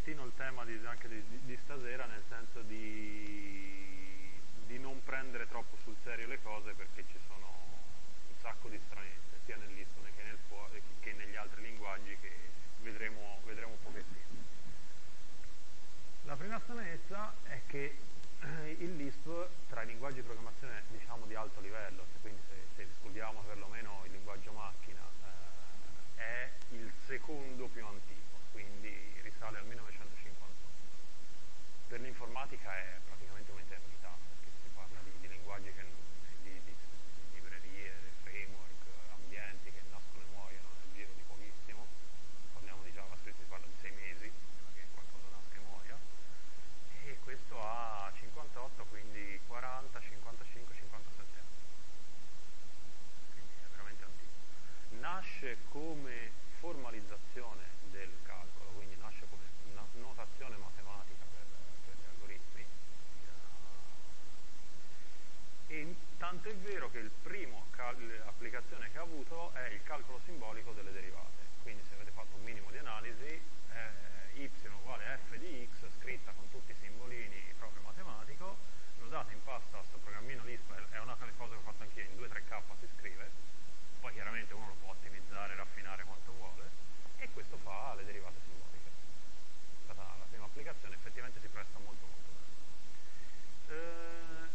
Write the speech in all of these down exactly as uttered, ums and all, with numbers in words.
pochettino il tema di, anche di, di stasera, nel senso di, di non prendere troppo sul serio le cose, perché ci sono un sacco di stranezze, sia nell'Lisp che, nel, che negli altri linguaggi, che vedremo, vedremo un pochettino. La prima stranezza è che il Lisp, tra i linguaggi di programmazione diciamo di alto livello, cioè quindi se, se escludiamo perlomeno il linguaggio macchina, eh, è il secondo più antico, quindi risale al millenovecentocinquantotto. Per l'informatica è praticamente un'eternità, perché si parla di, di linguaggi, che, di, di, di librerie, framework, ambienti che nascono e muoiono nel giro di pochissimo. Parliamo di JavaScript, si parla di sei mesi, che qualcosa nasca e muoia. E questo ha cinquantotto, quindi quaranta, cinquantacinque, cinquantasette anni. Quindi è veramente antico. Nasce come formalizzazione del calcolo, quindi nasce come una notazione matematica per, per gli algoritmi. E tanto è vero che il primo applicazione che ha avuto è il calcolo simbolico delle derivate. Quindi se avete fatto un minimo di analisi, eh, y uguale f di x, scritta con tutti i simbolini proprio matematico, lo date in pasta a questo programmino Lisp, è una delle cose che ho fatto anch'io, in due tre K si scrive, poi chiaramente uno lo può ottimizzare, raffinare quanto vuole, e questo fa le derivate simboliche. È stata la prima applicazione, effettivamente si presta molto molto bene. Eh,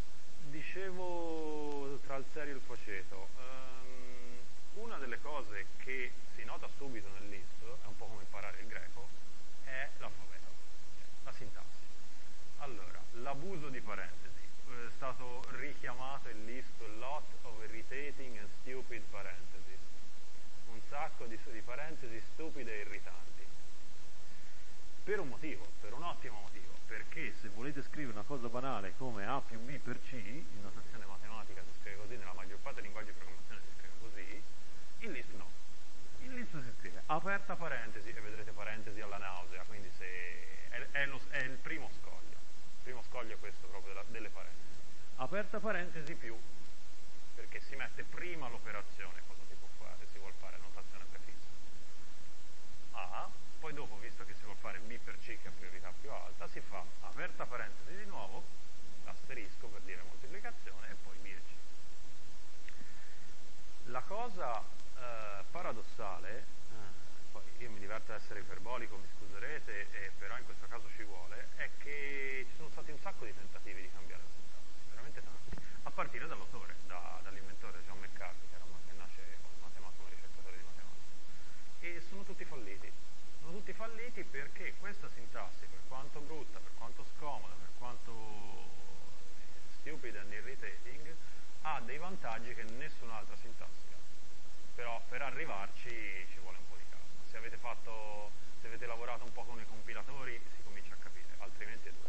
dicevo tra il serio e il faceto, ehm, una delle cose che si nota subito nel Lisp, è un po' come imparare il greco, è l'alfabeto, la sintassi. Allora, l'abuso di parentesi. È stato richiamato il Lisp lot of irritating and stupid parentheses. Un sacco di, di parentesi stupide e irritanti. Per un motivo, per un ottimo motivo. Perché se volete scrivere una cosa banale come A più B per C, in notazione matematica si scrive così, nella maggior parte dei linguaggi di programmazione si scrive così, in Lisp no. In Lisp si scrive aperta parentesi, e vedrete parentesi alla nausea, quindi se è, è, lo, è il primo scoglio. Il primo scoglio è questo proprio della, delle parentesi. Aperta parentesi più, perché si mette prima l'operazione, cosa si può fare, si vuol fare notazione prefissa. A, poi dopo, visto che si vuol fare B per C, che ha priorità più alta, si fa aperta parentesi di nuovo, l'asterisco per dire moltiplicazione, e poi B e C. La cosa eh, paradossale, eh, poi io mi diverto ad essere iperbolico, mi scuserete, eh, però in questo caso ci vuole, è che ci sono stati un sacco di tentativi di cambiare la sintassi, veramente tanti, a partire dall'autore, da, dall'inventore John McCarthy, che, era, che nasce come matematico, come ricercatore di matematica, e sono tutti falliti. Sono tutti falliti perché questa sintassi, per quanto brutta, per quanto scomoda, per quanto stupid and irritating, ha dei vantaggi che nessun'altra sintassi ha. Però per arrivarci ci vuole un po' di calma. Se avete fatto, se avete lavorato un po' con i compilatori, si comincia a capire, altrimenti è duro.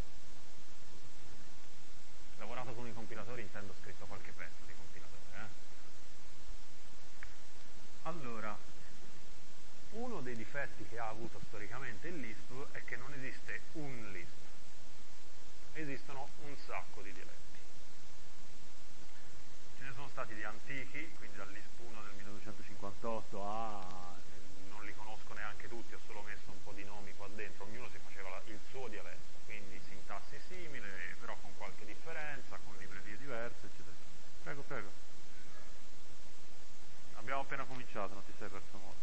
Lavorato con i compilatori intendo scritto qualche pezzo di compilatore, eh? Allora, uno dei difetti che ha avuto storicamente il Lisp è che non esiste un Lisp, esistono un sacco di dialetti. Ce ne sono stati di antichi, quindi dal Lisp uno del milleduecentocinquantotto a, non li conosco neanche tutti, ho solo messo un po' di nomi qua dentro, ognuno si faceva la, il suo dialetto, quindi sintassi simile, però con qualche differenza, con librerie diverse, eccetera. Prego, prego. Abbiamo appena cominciato, non ti sei perso molto.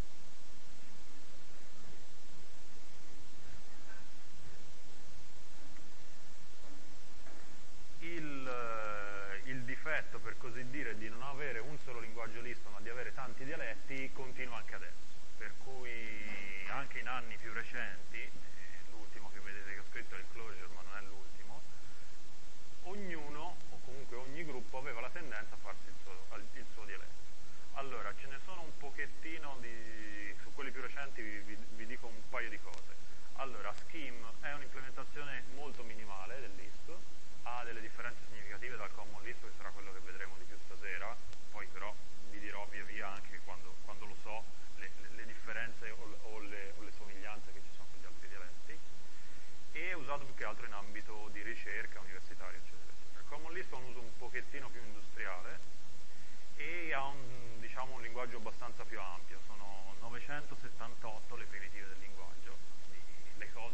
Il, il difetto, per così dire, di non avere un solo linguaggio Lisp, ma di avere tanti dialetti, continua anche adesso. Per cui anche in anni più recenti, eh, l'ultimo che vedete che ho scritto è il Clojure, ma non è l'ultimo, ognuno, o comunque ogni gruppo, aveva la tendenza a farsi il suo, il suo dialetto. Allora, ce ne sono un pochettino di... su quelli più recenti vi, vi, vi dico un paio di cose. Allora, Scheme è un'implementazione molto minimale del Lisp, ha delle differenze significative dal Common Lisp, che sarà quello che vedremo di più stasera, poi però vi dirò via via anche quando, quando lo so le, le, le differenze o, o, le, o le somiglianze che ci sono con gli altri dialetti, e è usato più che altro in ambito di ricerca, universitaria, eccetera, eccetera. Il Common Lisp ha un uso un pochettino più industriale e ha un, diciamo, un linguaggio abbastanza più ampio, sono novecentosettantotto le primitive del linguaggio, le cose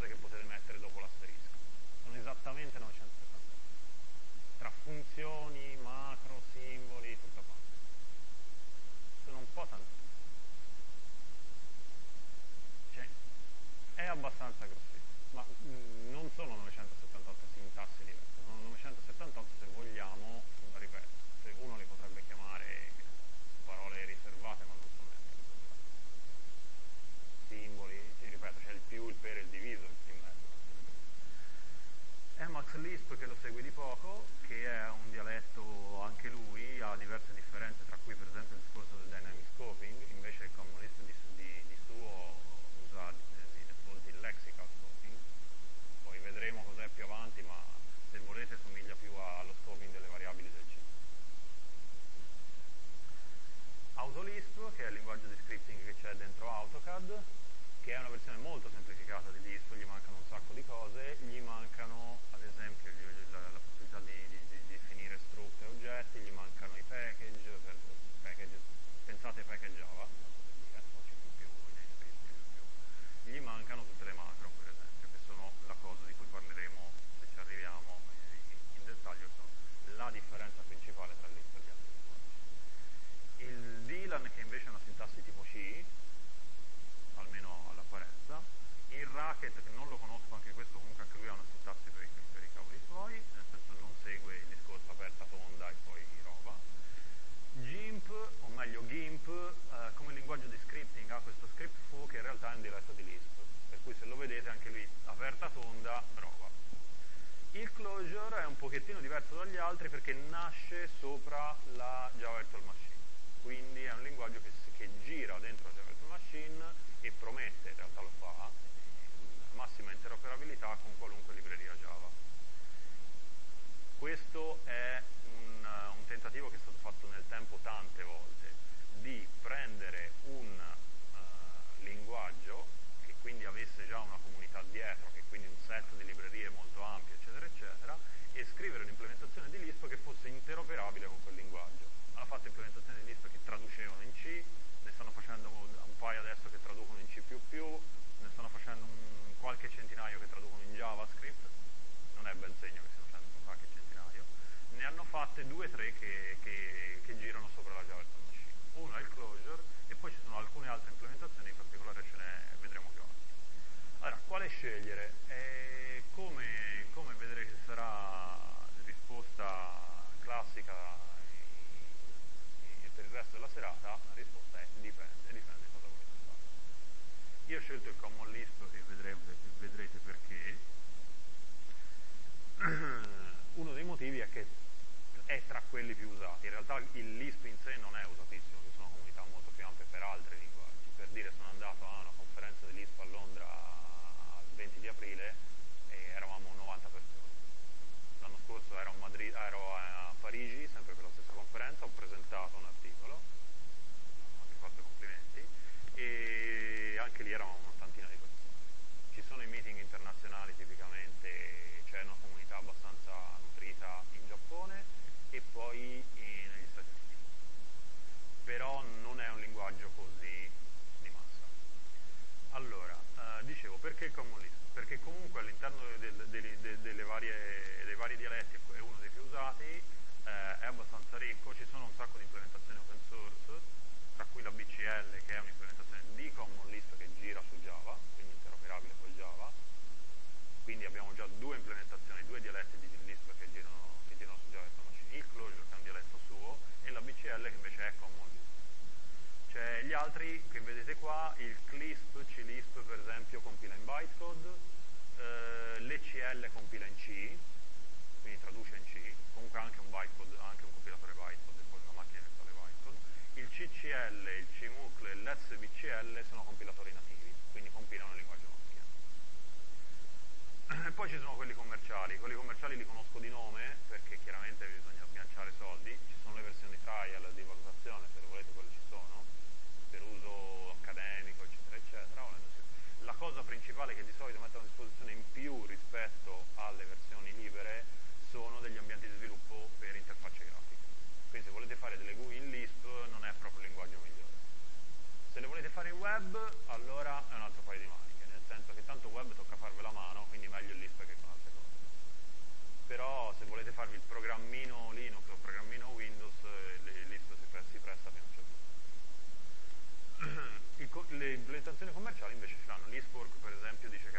abbastanza grossino, ma mh, non sono novecentosettantotto sintassi diverse, sono novecentosettantotto se vogliamo, ripeto, se uno li potrebbe chiamare parole riservate ma non sono neanche riservate. Simboli, sì, ripeto, c'è il più, il per, il diviso, il in mezzo. Emacs Lisp che lo segue di poco, che è un dialetto anche lui, ha diverse differenze, tra cui per esempio il discorso del dynamic scoping, invece il Common Lisp di, di, di suo usa di default il lexical scoping, poi vedremo cos'è più avanti, ma se volete somiglia più allo scoping delle variabili del C. AutoLisp, che è il linguaggio di scripting che c'è dentro AutoCAD, che è una versione molto semplificata di Lisp, gli mancano un sacco di cose, gli mancano ad esempio la, la possibilità di, di, di definire struct e oggetti, gli mancano i package, per, package pensate ai package Java, gli mancano tutte le macro per esempio, che sono la cosa di cui parleremo se ci arriviamo in dettaglio, sono la differenza principale tra Lisp e gli altri linguaggi. Il Dylan, che invece è una sintassi tipo C, almeno all'apparenza, il Racket, che non lo conosco, anche questo comunque anche lui ha una sintassi per i, per i cavoli suoi, nel senso non segue il discorso aperta tonda e poi roba. GIMP, o meglio GIMP, eh, come linguaggio di scripting ha questo script foo che in realtà è un dialetto di Lisp, per cui se lo vedete anche lui aperta tonda, roba. Il Clojure è un pochettino diverso dagli altri perché nasce sopra la Java Virtual Machine, quindi è un linguaggio che, che gira dentro la Java Virtual Machine e promette, in realtà lo fa, massima interoperabilità con qualunque libreria Java. Questo è un, un tentativo che è stato fatto nel tempo tante volte, di prendere un uh, linguaggio che quindi avesse già una comunità dietro, che quindi un set di librerie molto ampio, eccetera, eccetera, e scrivere un'implementazione di Lisp che fosse interoperabile con quel linguaggio. Hanno fatto implementazioni di Lisp che traducevano in C, ne stanno facendo un paio adesso che traducono in C più più, ne stanno facendo un, qualche centinaio che traducono in JavaScript, non è ben segno che stiano facendo qualche centinaio, ne hanno fatte due o tre che, che, che girano sopra la Java Virtual Machine. Uno è il Clojure e poi ci sono alcune altre implementazioni, in particolare ce ne vedremo più avanti. Allora, quale scegliere? E come, come vedrete sarà la risposta classica e per il resto della serata, la risposta è dipende, dipende cosa volete fare. Io ho scelto il Common Lisp e vedrete, vedrete perché. Uno dei motivi è che è tra quelli più usati. In realtà il Lisp in sé non è usatissimo, ci sono comunità molto più ampie per altri linguaggi. Per dire, sono andato a una conferenza di Lisp a Londra il venti di aprile e eravamo novanta persone. L'anno scorso ero a, Madrid, ero a Parigi, sempre per la stessa conferenza, ho presentato un articolo, ho anche fatto complimenti, e anche lì eravamo un'ottantina di persone. Ci sono i meeting internazionali tipicamente, c'è una comunità abbastanza nutrita in Giappone e poi in, negli Stati Uniti. Però non è un linguaggio così di massa. Allora, eh, dicevo, perché il Common Lisp? Perché comunque all'interno del, del, del, delle varie, dei vari dialetti è uno dei più usati, eh, è abbastanza ricco, ci sono un sacco di implementazioni open source, tra cui la B C L, che è un'implementazione di Common Lisp che gira su Java, quindi interoperabile con Java. Quindi abbiamo già due implementazioni, due dialetti di Lisp che girano, che girano su Java Virtual Machine, il Clojure che è un dialetto suo e la B C L che invece è Common Lisp. Cioè gli altri che vedete qua, il CLISP, CLISP per esempio compila in bytecode, eh, l'E C L compila in C, quindi traduce in C, comunque anche un bytecode, anche un compilatore bytecode e poi una macchina virtuale bytecode. Il C C L, il C M U C L e l'S V C L sono compilatori nativi, quindi compilano il linguaggio macchina. E poi ci sono quelli commerciali, quelli commerciali li conosco di nome perché chiaramente bisogna sganciare soldi, ci sono le versioni trial di valutazione, se lo volete quelle ci sono, per uso accademico eccetera eccetera. La cosa principale che di solito mettono a disposizione in più rispetto alle versioni libere sono degli ambienti di sviluppo per interfacce grafiche. Quindi se volete fare delle G U I in Lisp non è proprio il linguaggio migliore. Se le volete fare in web, allora è un altro paio di maniche, nel senso che tanto web tocca farvela a mano, quindi meglio il Lisp che con altre cose. Però se volete farvi il programmino Linux o il programmino Windows, il Lisp si, pre si presta fino a un certo punto. Le implementazioni commerciali invece ce l'hanno. Lispwork per esempio dice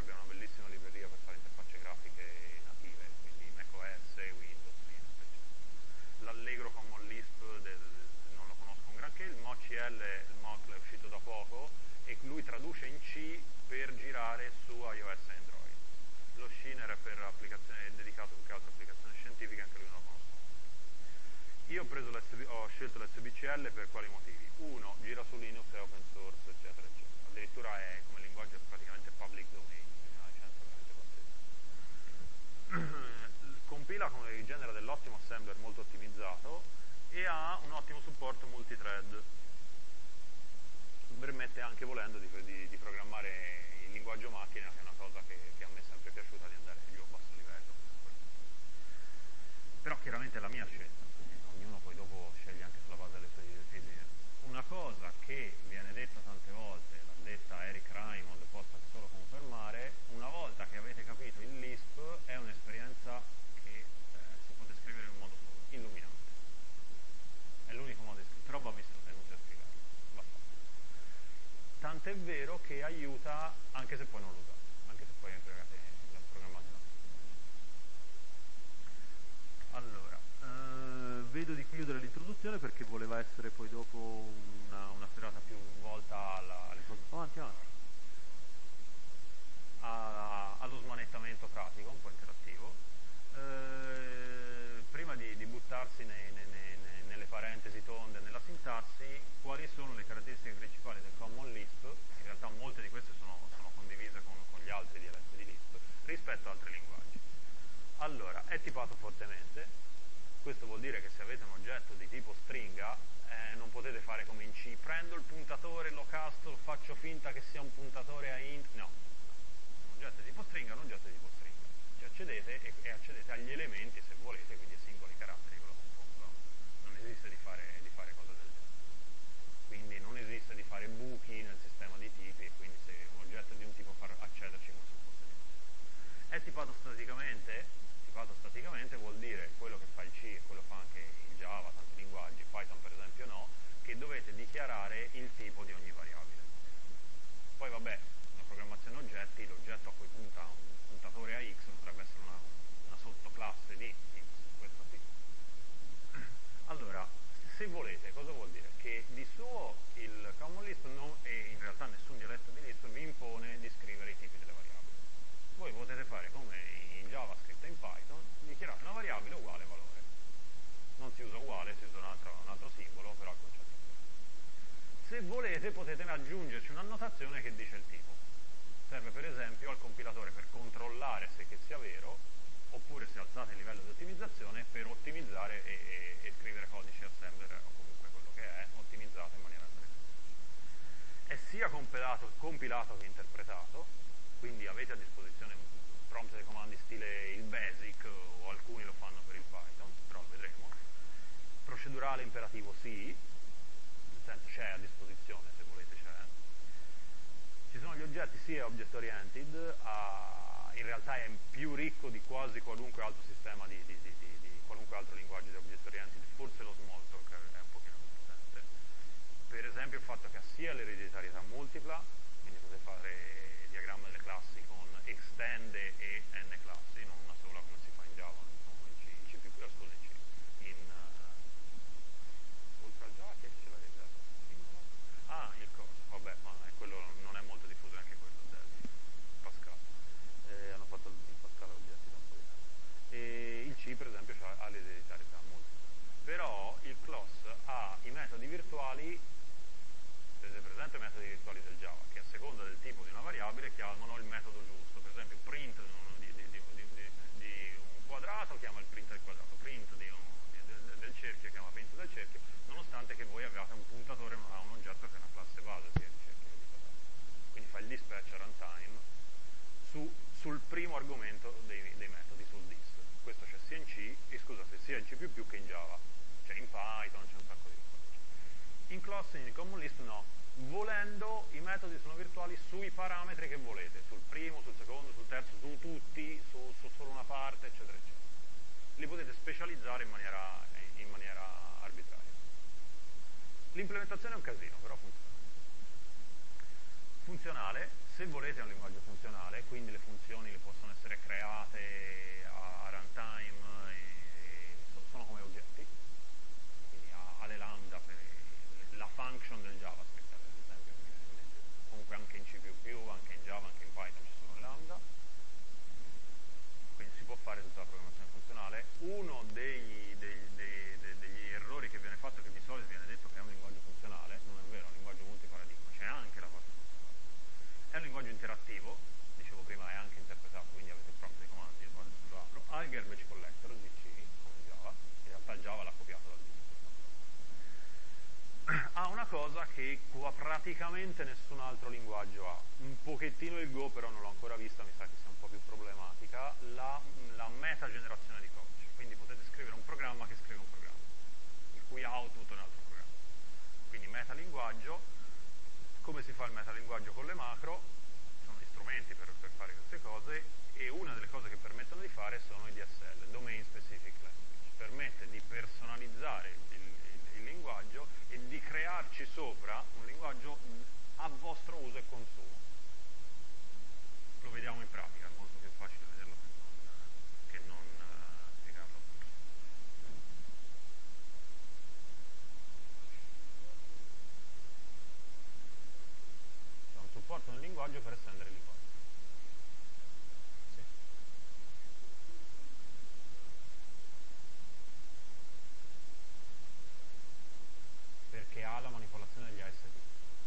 l'S B C L per quali motivi? Uno, gira su Linux, è open source, eccetera, eccetera. Addirittura è come linguaggio praticamente public domain, quindi una licenza veramente pazzesca. Compila come genera dell'ottimo assembler molto ottimizzato e ha un ottimo supporto multithread. Permette anche, volendo, di, di, di programmare il linguaggio macchina, che è una cosa che, che a me è sempre piaciuta, di andare giù a basso livello. Però chiaramente è la mia scelta, quindi ognuno poi dopo sceglie anche sulla base delle sue idee. Una cosa che viene detta tante volte, l'ha detta Eric Raymond, posso solo confermare, una volta che avete capito il Lisp è un'esperienza che eh, si può descrivere in un modo solo, illuminante. È l'unico modo di scrivere, però va visto, è inutile spiegarlo, va fatto. Tant'è vero che aiuta anche se poi non lo usate, anche se poi programmate no. Allora, eh, vedo di chiudere l'introduzione perché voleva essere poi dopo una, una serata più volta alla, alle cose. Avanti, avanti. A, allo smanettamento pratico, un po' interattivo. Eh, prima di, di buttarsi nei, nei, nei, nelle parentesi tonde, nella sintassi, quali sono le caratteristiche principali del Common Lisp? In realtà molte di queste sono, sono condivise con, con gli altri dialetti di Lisp rispetto ad altri linguaggi. Allora, è tipato fortemente, questo vuol dire che se avete un oggetto di tipo stringa eh, non potete fare come in C, prendo il puntatore, lo casto, faccio finta che sia un puntatore a int, no, un oggetto di tipo stringa è un oggetto di tipo stringa, ci accedete e, e accedete agli elementi se volete, quindi ai singoli caratteri che lo compongono, non esiste di fare, di fare cose del genere, quindi non esiste di fare buchi nel sistema di tipi, quindi se un oggetto di un tipo fa accederci come se fosse di un altro. È tipato staticamente? Tipato staticamente vuol dire quello che fa il C e quello fa anche il Java, tanti linguaggi, Python per esempio no, che dovete dichiarare il tipo di ogni variabile. Poi vabbè, una programmazione oggetti, l'oggetto a cui punta un puntatore a X potrebbe essere una, una sottoclasse di X, questo sì. Allora, se volete, cosa vuol dire? Che di suo il Common Lisp non, e in realtà nessun dialetto di Lisp vi impone di scrivere i tipi delle variabili. Voi potete fare come in JavaScript e in Python, dichiarare una variabile uguale valore. Non si usa uguale, si usa un altro, un altro simbolo, però il concetto è quello. Se volete potete aggiungerci un'annotazione che dice il tipo. Serve per esempio al compilatore per controllare se che sia vero, oppure se alzate il livello di ottimizzazione per ottimizzare e, e, e scrivere codice assembler o comunque quello che è, ottimizzato in maniera interessante. È sia compilato, compilato che interpretato, quindi avete a disposizione un prompt dei comandi stile il basic, o alcuni lo fanno per il Python, però lo vedremo. Procedurale imperativo sì, nel senso c'è a disposizione, se volete c'è. Ci sono gli oggetti sì, è object oriented, a, in realtà è più ricco di quasi qualunque altro sistema di, di, di, di, di qualunque altro linguaggio di object oriented, forse lo Smalltalk è un pochino più potente. Per esempio il fatto che ha sia l'ereditarietà multipla, quindi potete fare diagramma delle classi con extende e n classi, non una sola come si fa in Java, non in C, in C++, scusa, in C, in uh, Ultra Java che ce l'avete dato? Ah, il corso, vabbè, ma quello non è molto diffuso neanche quello del Pascal, eh, hanno fatto il Pascal oggetti da un po' di tempo. E il C per esempio ha l'ereditarietà multipla, però il class ha i metodi virtuali. Avete presente i metodi virtuali del Java, che a seconda del tipo di una variabile chiamano il metodo giusto. Per esempio print di, di, di, di, di un quadrato chiama il print del quadrato, print di un, di, del, del cerchio chiama print del cerchio, nonostante che voi abbiate un puntatore a un oggetto che è una classe base, sia di cerchio che di quadrato. Quindi fa il dispatch a runtime su, sul primo argomento dei, dei metodi, sul dis. Questo c'è sia in C, e scusate, sia in C più più che in Java, c'è in Python, c'è un sacco di cose. In class, in Common Lisp no, volendo i metodi sono virtuali sui parametri che volete, sul primo, sul secondo, sul terzo, su tutti, su, su solo una parte, eccetera, eccetera. Li potete specializzare in maniera, in maniera arbitraria. L'implementazione è un casino, però funziona. Funzionale, se volete è un linguaggio funzionale, quindi le funzioni le possono essere create a, a runtime, e, e sono come oggetti, quindi ha, ha le lambda per la function del JavaScript, ad esempio, comunque anche in C più più, anche in Java, anche in Python ci sono le lambda, quindi si può fare tutta la programmazione funzionale. Uno dei, dei, dei, dei, degli errori che viene fatto, che di solito viene che qua praticamente nessun altro linguaggio ha. Un pochettino il Go, però non l'ho ancora vista, mi sa che sia un po' più problematica, la, la meta generazione di codice. Quindi potete scrivere un programma che scrive un programma, il cui output è un altro programma. Quindi metalinguaggio. Come si fa il metalinguaggio con le macro? Sono gli strumenti per, per fare queste cose, e una delle cose che permettono di fare sono i D S L, Domain Specific Language. Permette di personalizzare il, il, il linguaggio e di crearci sopra un linguaggio a vostro uso e consumo. Lo vediamo in pratica, è molto più facile vederlo che non, che non uh, spiegarlo. C'è un supporto nel linguaggio per estendere il linguaggio. Sì. Perché ha la manipolazione degli A S T.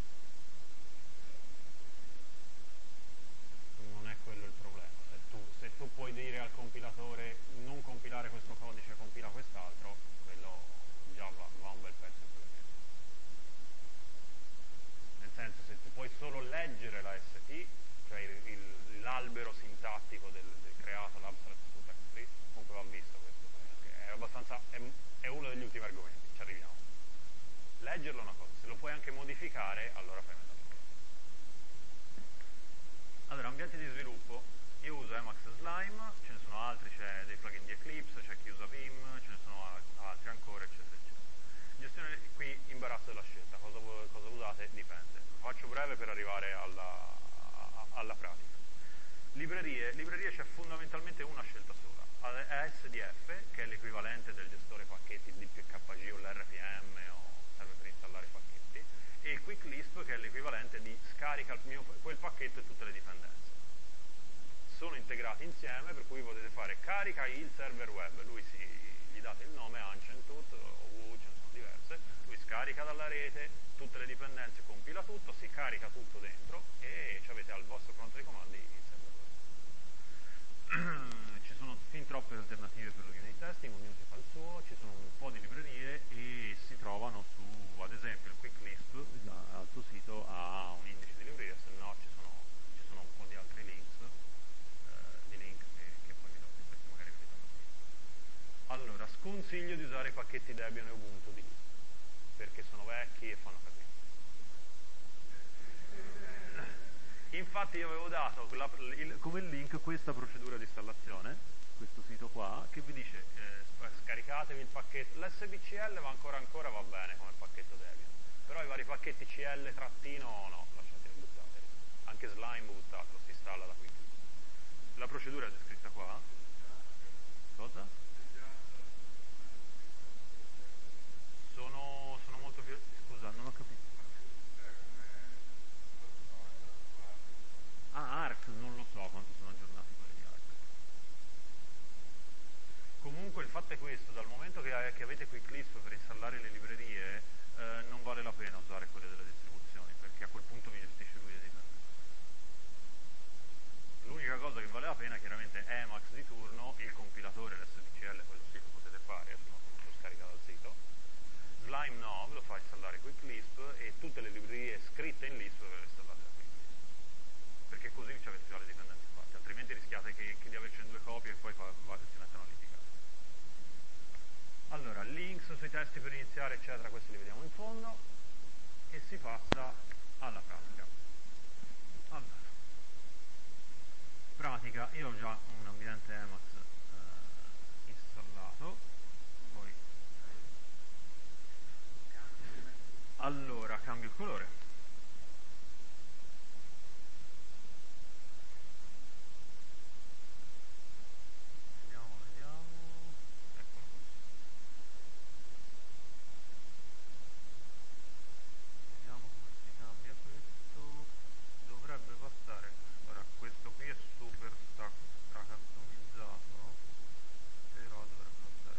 Non è quello il problema. Se tu, se tu puoi dire al compilatore non compilare questo codice, compila quest'altro, quello già va, va un bel pezzo in quella direzione. Nel senso, se tu puoi solo leggere la S T, cioè il, il, l'albero sintattico del, del creato, l'abstract to text tree, comunque va visto questo, è abbastanza, è, è uno degli ultimi argomenti, ci arriviamo. Leggerlo è una cosa, se lo puoi anche modificare, allora fai metalinguaggio. Allora, ambienti di sviluppo, io uso Emacs Slime, ce ne sono altri, c'è dei plugin di Eclipse, c'è chi usa Vim, ce ne sono altri ancora, eccetera, eccetera. Gestione, qui imbarazzo della scelta, cosa, cosa usate? Dipende. Lo faccio breve per arrivare alla, alla pratica. Librerie, librerie c'è fondamentalmente una scelta sola, è S D F, che è l'equivalente del gestore pacchetti D P K G o l'R P M, o serve per installare pacchetti, e il Quick Lisp, che è l'equivalente di scarica il mio, quel pacchetto e tutte le dipendenze. Sono integrati insieme, per cui potete fare carica il server web, lui si, gli date il nome Ancentut o W, ce ne sono diverse, lui scarica dalla rete tutte le dipendenze, compila tutto, si carica tutto dentro e avete al vostro fronte dei comandi il server web. Ci sono fin troppe alternative per l'unit testing, ognuno si fa il suo, ci sono un po' di librerie e si trovano su, ad esempio, il Quick Lisp al suo sito ha un indice di librerie, se no ci sono, ci sono un po' di altri links, eh, di link che, che poi vi do, questi magari vi vedono qui. Allora, sconsiglio di usare i pacchetti Debian e Ubuntu di Lisp, perché sono vecchi e fanno casino. Infatti io avevo dato la, il, come link questa procedura di installazione, questo sito qua, che vi dice eh, scaricatevi il pacchetto, l'S B C L va ancora ancora va bene come pacchetto Debian, però i vari pacchetti C L trattino no, lasciateli, buttateli. Anche Slime buttatelo, si installa da qui. La procedura è descritta qua. Cosa? Sono, sono molto più... scusa, non ho capito. Ah, Arc, non lo so quanto sono aggiornati quelli di Arc. Comunque il fatto è questo, dal momento che, che avete Quick Lisp per installare le librerie, eh, non vale la pena usare quelle delle distribuzioni, perché a quel punto vi gestisce lui di turno. L'unica cosa che vale la pena chiaramente è Emacs di turno, il compilatore, l'S D C L, quello sì lo potete fare, lo scarica dal sito. Slime no, ve lo fa installare Quick Lisp e tutte le librerie scritte in Lisp ve le installate da Quick Lisp, perché così avete già le dipendenze fatte, altrimenti rischiate che, che di avercene due copie e poi fa, va, si mettono a litigare. Allora, links sui testi per iniziare, eccetera, questi li vediamo in fondo, e si passa alla pratica. Allora, pratica, io ho già un ambiente Emacs eh, installato, poi allora cambio il colore. Vediamo, vediamo. Eccolo qui. Vediamo come si cambia questo. Dovrebbe passare. Ora, questo qui è super stra-customizzato, però dovrebbe passare.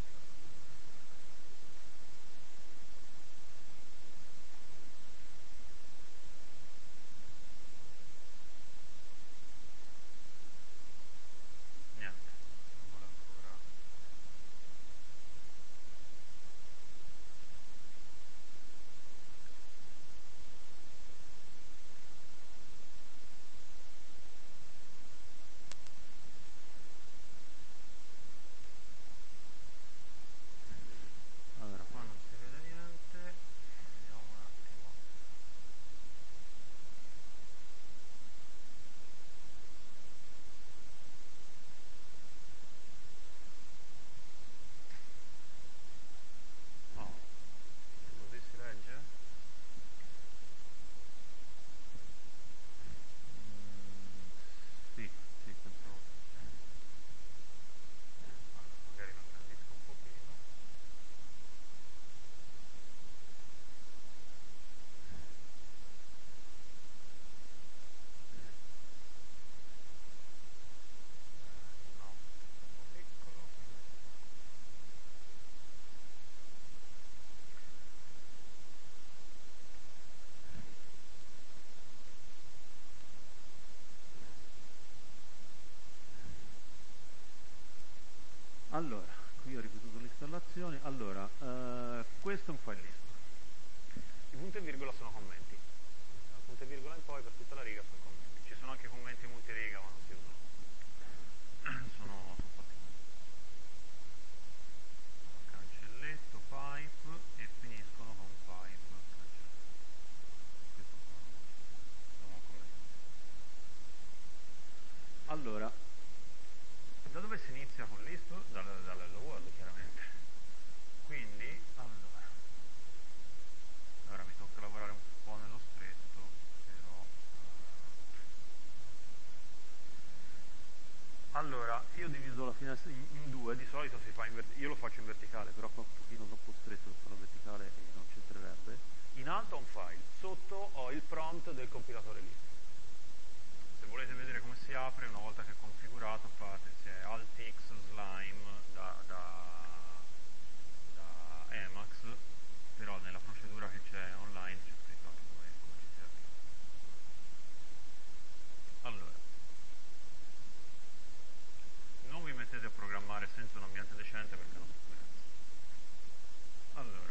Allora, qui ho ripetuto le installazioni. Allora, eh, questo è un file list. I punti e virgola sono commenti. Dal punto e virgola in poi per tutta la riga sono commenti. Ci sono anche commenti multiriga, ma non si usano. sono, sono fatti. Cancelletto, pipe e finiscono con pipe. Questo sono un commento. Allora, Da dove si inizia con list? Dal, dal hello world, chiaramente. Quindi, allora, ora mi tocca lavorare un po' nello stretto, però... Uh... Allora, io ho diviso la finestra in, in due, di solito si fa in verticale, io lo faccio in verticale, però qua un pochino troppo stretto per farlo in verticale e non c'entrerebbe. In alto ho un file, sotto ho il prompt del compilatore list. Se volete vedere come si apre, una volta che è configurato, fate se è Alt X Slime da, da, da Emacs, però nella procedura che c'è online c'è scritto anche come, come ci si arriva. Allora, non vi mettete a programmare senza un ambiente decente perché non si pensa. Allora,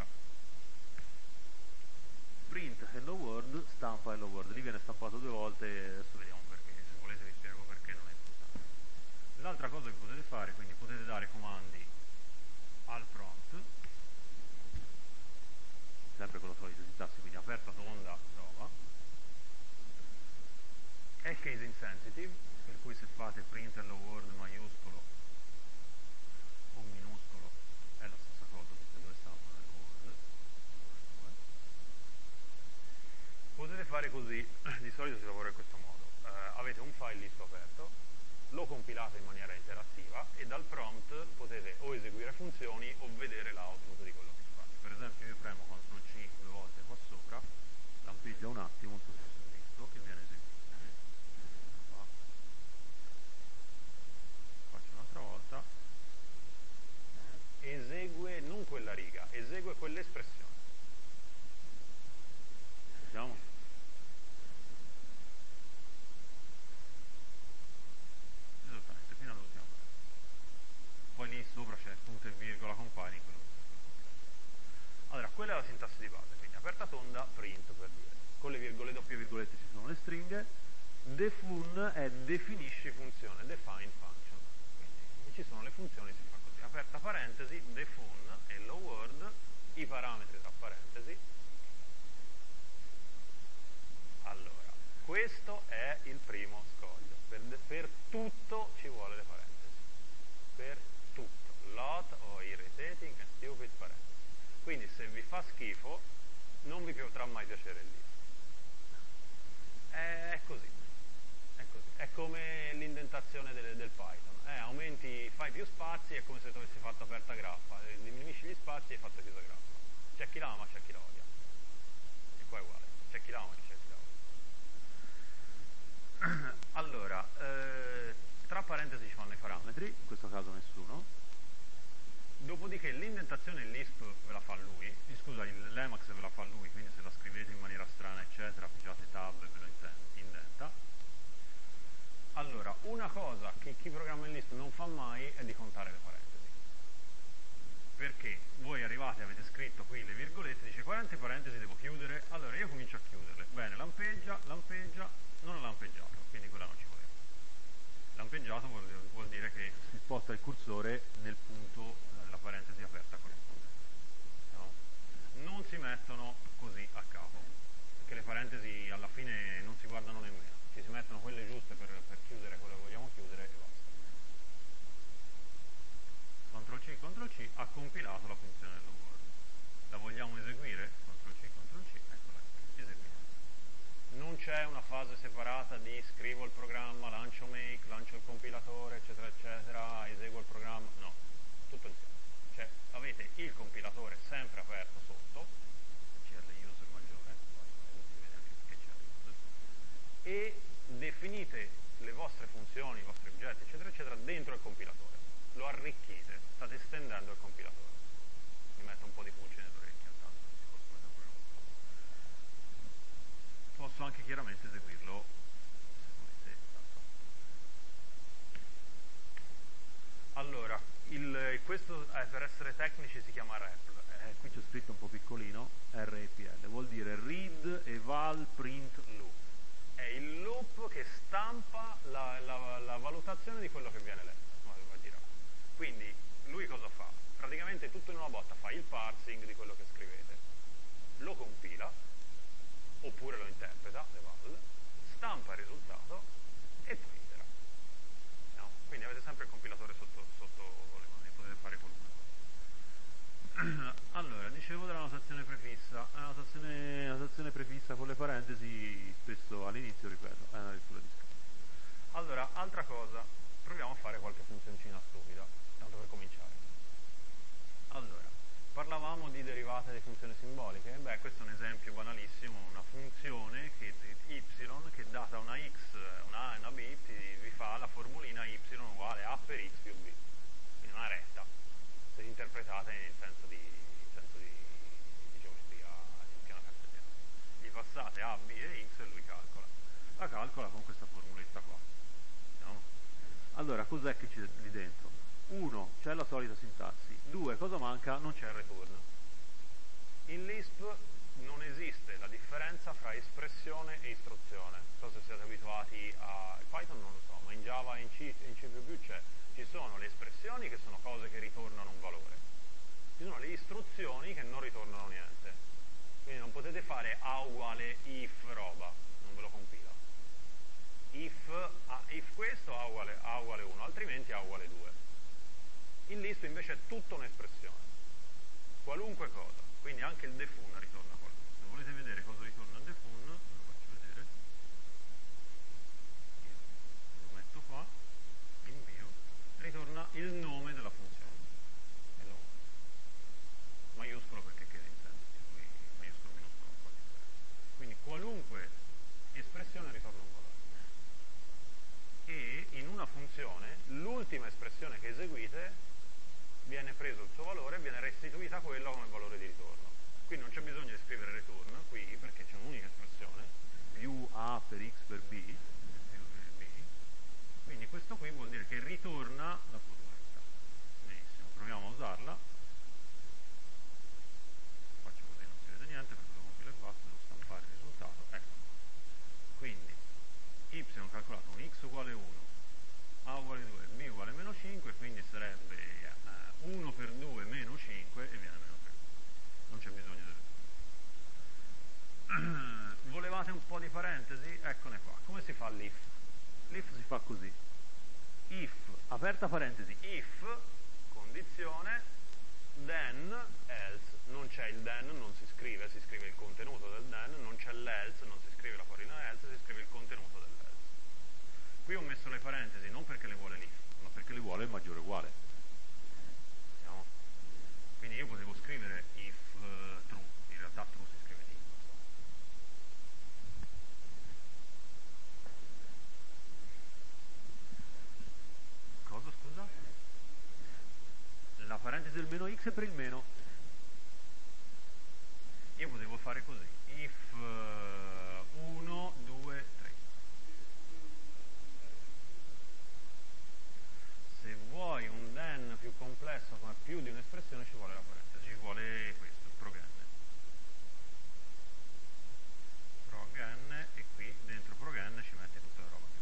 Print hello world, stampa hello world. Lì viene stampato due volte, adesso vediamo perché. se volete vi spiego perché non è importante. L'altra cosa che potete fare, quindi potete dare comandi al prompt, sempre con la solita sintassi, quindi aperta tonda, prova, è case insensitive, per cui se fate print hello world maiuscolo o minuscolo è la stessa cosa, tutte e due stampano hello world. Potete fare così, di solito si lavora in questo modo, eh, avete un file list aperto, lo compilate in maniera interattiva e dal prompt potete o eseguire funzioni o vedere l'output di quello che fate. Per esempio io premo control C due volte qua sopra, lampeggia un attimo, non so se si è visto, e viene eseguito. Faccio un'altra volta, esegue non quella riga, esegue quell'espressione. Vediamo. Esattamente, fino all'ultima parte. Poi lì sopra c'è punto e virgola compiling, quello che sta. Allora, quella è la sintassi di base, quindi aperta tonda, print per dire. Con le virgole doppie virgolette ci sono le stringhe. Defun è definisci funzione, define function. Quindi ci sono le funzioni, si fa così. Aperta parentesi, defun, hello world, i parametri tra parentesi. Allora, questo è il primo scoglio. Per, per tutto ci vuole le parentesi. Per tutto. Lot o irritating and stupid parentesi. Quindi se vi fa schifo, non vi potrà mai piacere il list. È così. È così. È come l'indentazione del, del Python. Eh, aumenti, fai più spazi, è come se tu avessi fatto aperta grappa. Diminuisci gli spazi e hai fatto chiusa grappa. C'è chi l'ama, c'è chi la odia. E qua è uguale. C'è chi l'ama, c'è chi la odia. Allora, eh, tra parentesi ci fanno i parametri, in questo caso nessuno. Dopodiché l'indentazione in Lisp ve la fa lui, eh, scusa, l'Emacs ve la fa lui, quindi se la scrivete in maniera strana, eccetera, pigiate tab e ve lo indenta. Allora, una cosa che chi programma in Lisp non fa mai è di contare le parentesi. Perché voi arrivate, avete scritto qui le virgolette, dice quante parentesi devo chiudere? Allora io comincio a chiuderle. Bene, lampeggia, lampeggia, non ho lampeggiato, quindi quella non ci voleva. Lampeggiato vuol, vuol dire che si sposta il cursore nel punto, la parentesi aperta corrispondente. No? Non si mettono così a capo, perché le parentesi alla fine non si guardano nemmeno, ci si mettono quelle giuste per, per chiudere quello che vogliamo chiudere e basta. control C, control C ha compilato la funzione hello world. La vogliamo eseguire? control C, control C, eccola qui, eseguita. Non c'è una fase separata di scrivo il programma, lancio make, lancio il compilatore, eccetera, eccetera, eseguo il programma, no, tutto insieme. Cioè avete il compilatore sempre aperto sotto, C R user maggiore, poi si vede anche che C R user, e definite le vostre funzioni, i vostri oggetti, eccetera, eccetera, dentro il compilatore. Lo arricchite, state estendendo il compilatore. Mi metto un po' di pulce nell'orecchio, tanto non si possono mettere pure un po'. Posso anche chiaramente eseguirlo se volete da sotto. Allora, il, questo eh, per essere tecnici si chiama R E P L. Eh, qui c'è scritto un po' piccolino R E P L, vuol dire read eval print loop. È il loop che stampa la, la, la valutazione di quello che viene letto, va girato. Quindi lui cosa fa? Praticamente tutto in una botta fa il parsing di quello che scrivete, lo compila, oppure lo interpreta, eval, stampa il risultato e poi itera. No? Quindi avete sempre il compilatore sotto, sotto le mani, potete fare qualunque cosa. Allora, dicevo della notazione prefissa. La notazione, notazione prefissa con le parentesi, spesso all'inizio, ripeto, è una lettura di scritto. Allora, altra cosa, proviamo a fare qualche funzioncina stupida, tanto per cominciare. Allora, parlavamo di derivate di funzioni simboliche. Beh, questo è un esempio banalissimo, una funzione che y, che data una x, una a e una b, vi fa la formulina y uguale a per x più b. Quindi una retta, se interpretate in senso di, in senso di, di geometria di piano cartesiano. Gli passate a, b e x e lui calcola. La calcola con questa formuletta qua. No? Allora, cos'è che c'è lì dentro? Uno, c'è la solita sintassi. Due, cosa manca? Non c'è il return. In Lisp non esiste la differenza fra espressione e istruzione. Non so se siete abituati a Python, non lo so, ma in Java e in C, in C più più c'è. Ci sono le espressioni che sono cose che ritornano un valore. Ci sono le istruzioni che non ritornano niente. Quindi non potete fare A uguale if roba, non ve lo compila. If, a, if questo A uguale, A uguale uno, altrimenti A uguale due. In Lisp invece è tutta un'espressione, qualunque cosa, quindi anche il defun ritorna qualcosa. Se volete vedere cosa ritorna il defun, ve lo faccio vedere. Io lo metto qua, invio, ritorna il nome della funzione. È il nome. Maiuscolo perché chiede in senso, qui maiuscolo minuscolo non fa differenza. Quindi qualunque espressione ritorna un valore. E in una funzione, l'ultima espressione che eseguite viene preso il suo valore e viene restituita quella come valore di ritorno. Quindi non c'è bisogno di scrivere return qui perché c'è un'unica espressione, più A per x per b, b, quindi questo qui vuol dire che ritorna la formuletta. Benissimo, proviamo a usarla. Faccio così, non si vede niente perché devo compilare e basta, devo stampare il risultato. Ecco. Quindi y calcolato con x uguale uno, A uguale due, b uguale meno cinque, quindi sarebbe uno per due meno cinque e viene meno tre. Non c'è bisogno di... Volevate un po' di parentesi? Eccone qua. Come si fa l'if? L'if si fa così. If, aperta parentesi, if, condizione, then, else. Non c'è il then, non si scrive, si scrive il contenuto del then, non c'è l'else, non si scrive la parolina else, si scrive il contenuto dell'else. Qui ho messo le parentesi non perché le vuole l'if, ma perché le vuole il maggiore uguale. Quindi io potevo scrivere if uh, true, in realtà true si scrive if. Cosa, scusa? La parentesi del meno x è per il meno. Io potevo fare così, if uh, uno, due, tre. Se vuoi un then più complesso come più di un'espressione ci vuole la parentesi, ci vuole questo, il prog n. Prog n e qui dentro prog n ci metti tutta la roba che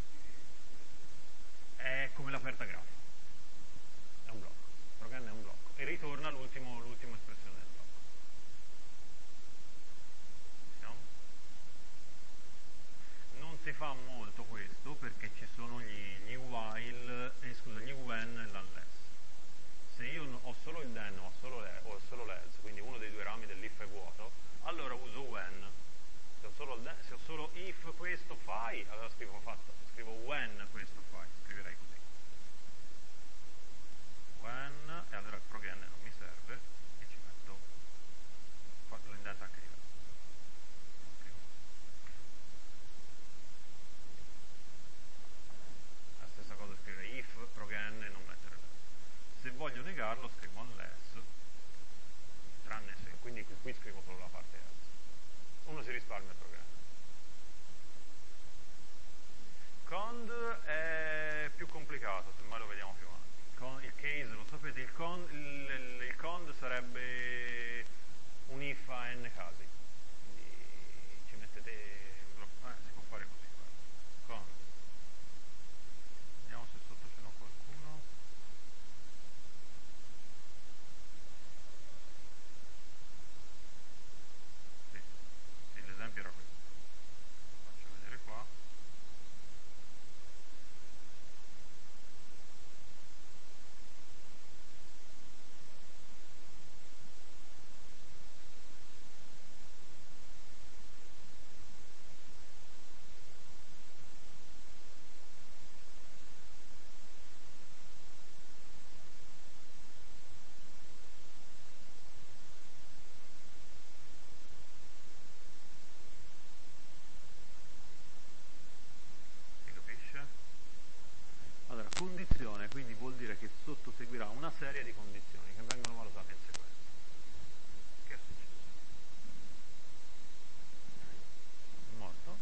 vuole. È come l'aperta grafica. È un blocco. Prog n è un blocco. E ritorna l'ultima espressione del blocco. Vediamo? condizione, quindi vuol dire che sottoseguirà una serie di condizioni che vengono valutate in sequenza. Che è successo? È morto?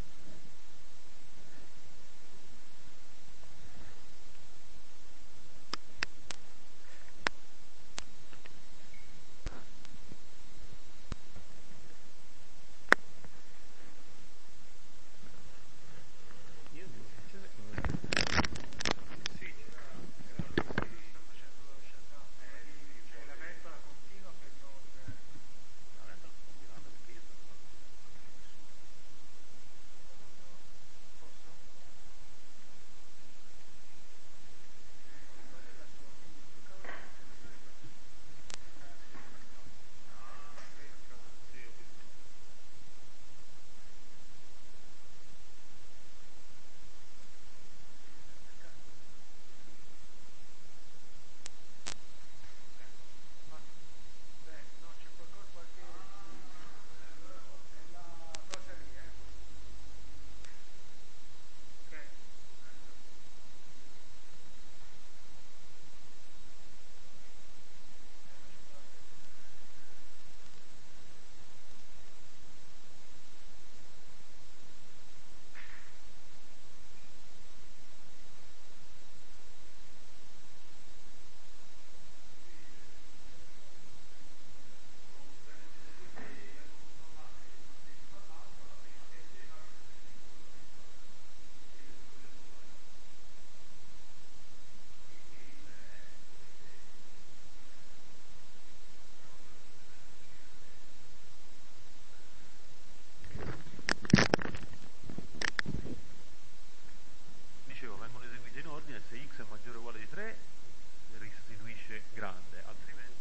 Se x è maggiore o uguale di tre restituisce grande, altrimenti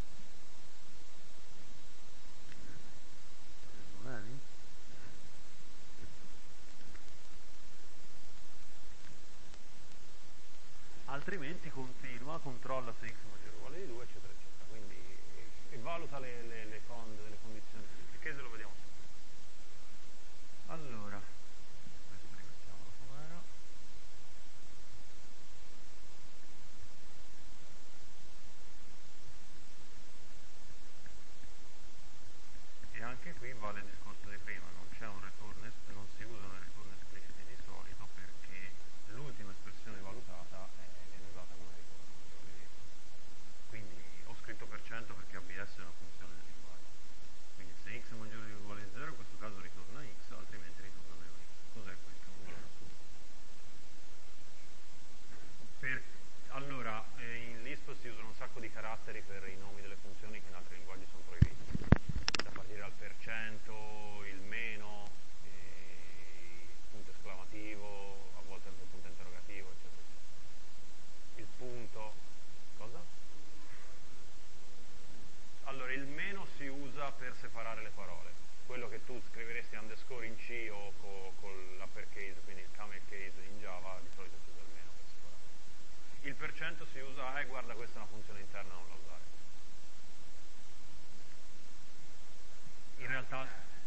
problemi? altrimenti continua, controlla se x è maggiore o uguale di due, eccetera, eccetera. Quindi e valuta le, le, le, con, le condizioni. Che se lo vediamo subito. Allora, questo rimettiamolo com'era. E anche qui vale il discorso di prima, non c'è un return, non si usano i return espliciti di solito perché l'ultima espressione valutata è, viene usata come return. Quindi ho scritto per cento perché A B S è una funzione del linguaggio. Quindi se x è maggiore o uguale di zero, in questo caso ritorna x, altrimenti ritorna meno x. Cos'è questo? Per, allora, eh, in Lisp si usano un sacco di caratteri per i nomi delle funzioni che in altri linguaggi sono proibiti. Da partire dal per cento, il meno, eh, il punto esclamativo, a volte anche il punto interrogativo, eccetera. Il punto, cosa? Allora, il meno si usa per separare le parole. Quello che tu scriveresti underscore in C o co, con l'uppercase, quindi il camel case in Java, di solito si usa il meno per separare. Il per cento si usa, eh, guarda, questa è una funzione interna, non la usare. In realtà,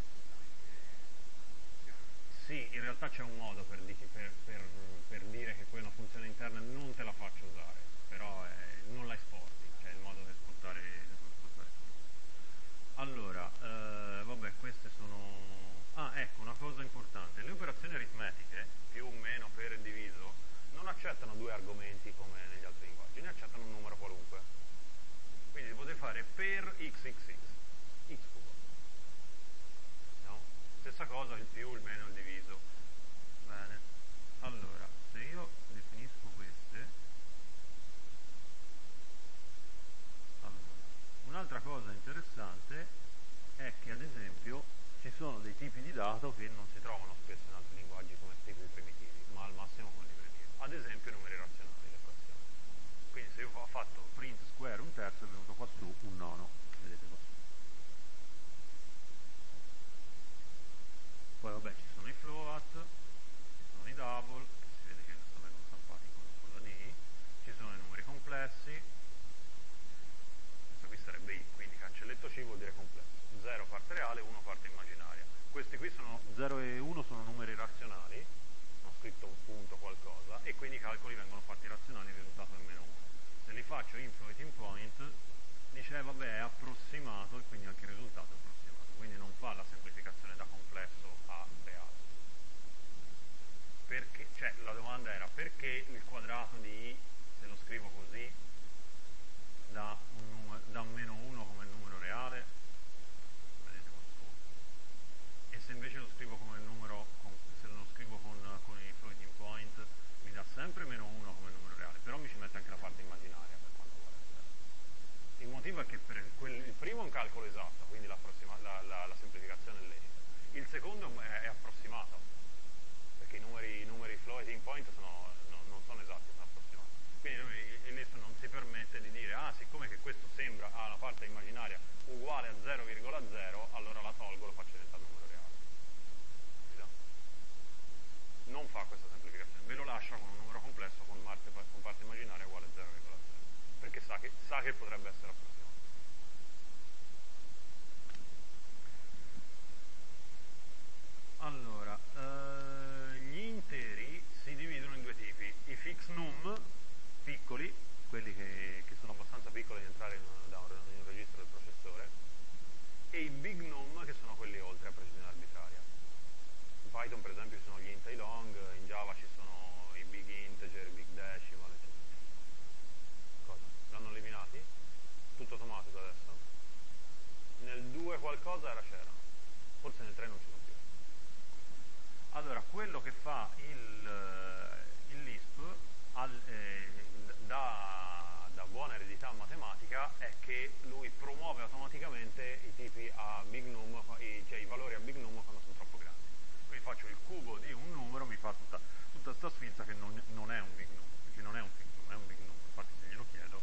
sì, in realtà c'è un modo per, di, per, per, per dire che quella funzione interna non te la faccio usare, però eh, non la esporti, cioè il modo per esportare, per esportare. Allora, eh, vabbè, queste sono... Ah, ecco, una cosa importante, le operazioni aritmetiche, più o meno per e diviso, non accettano due argomenti come negli altri linguaggi, ne accettano un numero qualunque. Quindi potete fare per xxx, x cubo. No? Stessa cosa, il più, il meno, il diviso. Bene. Allora, se io definisco queste... Allora, un'altra cosa interessante è che, ad esempio, ci sono dei tipi di dato che non si trovano spesso in altri linguaggi come tipi primitivi, ma al massimo con librerie. Ad esempio i numeri razionali, le frazioni. Quindi se io ho fatto print square un terzo, è venuto qua su un nono. Vedete qua su. Poi vabbè, ci sono i float, ci sono i double, che si vede che adesso vengono stampati con, con la D, ci sono i numeri complessi, questo qui sarebbe I, quindi cancelletto C vuol dire complesso, zero parte reale, uno parte immaginaria. Questi qui sono zero e uno sono numeri razionali, ho scritto un punto qualcosa, e quindi i calcoli vengono fatti razionali, il risultato è meno floating point, dice eh, vabbè è approssimato e quindi anche il risultato è approssimato, quindi non fa la semplificazione da complesso a reale. Perché, cioè la domanda era perché il quadrato di i, se lo scrivo così, da un, numero, da un meno uno come numero reale, vedete quanto, e se invece lo scrivo come numero, con, se lo scrivo con, con i floating point, mi dà sempre meno uno come numero reale, però mi ci mette anche la parte immaginaria per quanto vuole essere. Il motivo è che per quel, il primo è un calcolo esatto, quindi la, la, la semplificazione è lecita. Il secondo è, è approssimato, perché i numeri, i numeri floating point sono, no, non sono esatti, sono approssimati. Quindi il Lisp non si permette di dire ah, siccome che questo sembra ha una parte immaginaria uguale a zero virgola zero, allora la tolgo e lo faccio diventare un numero reale. Non fa questa semplificazione, ve lo lascia con un numero complesso con parte, con parte immaginaria uguale a zero virgola zero, perché sa che, sa che potrebbe essere approssimato. Allora, eh, gli interi si dividono in due tipi: i fix num, piccoli, quelli che, che sono abbastanza piccoli di entrare in, da un, in un registro del processore, e i big num, che sono quelli oltre a precisione arbitraria. In Python per esempio ci sono gli int long, in Java ci sono i big integer, i big decimal, eccetera. Cosa? L'hanno eliminati? Tutto automatico adesso? Nel due qualcosa era c'erano, forse nel tre non ci sono più. Allora, quello che fa il, il Lisp al, eh, da, da buona eredità matematica è che lui promuove automaticamente i tipi a big num, cioè i valori a big num quando sono troppo grandi. Quindi faccio il cubo di un numero, mi fa tutta questa sfinza che non, non è un big num, che non è un big num, è un big num. Infatti se glielo chiedo,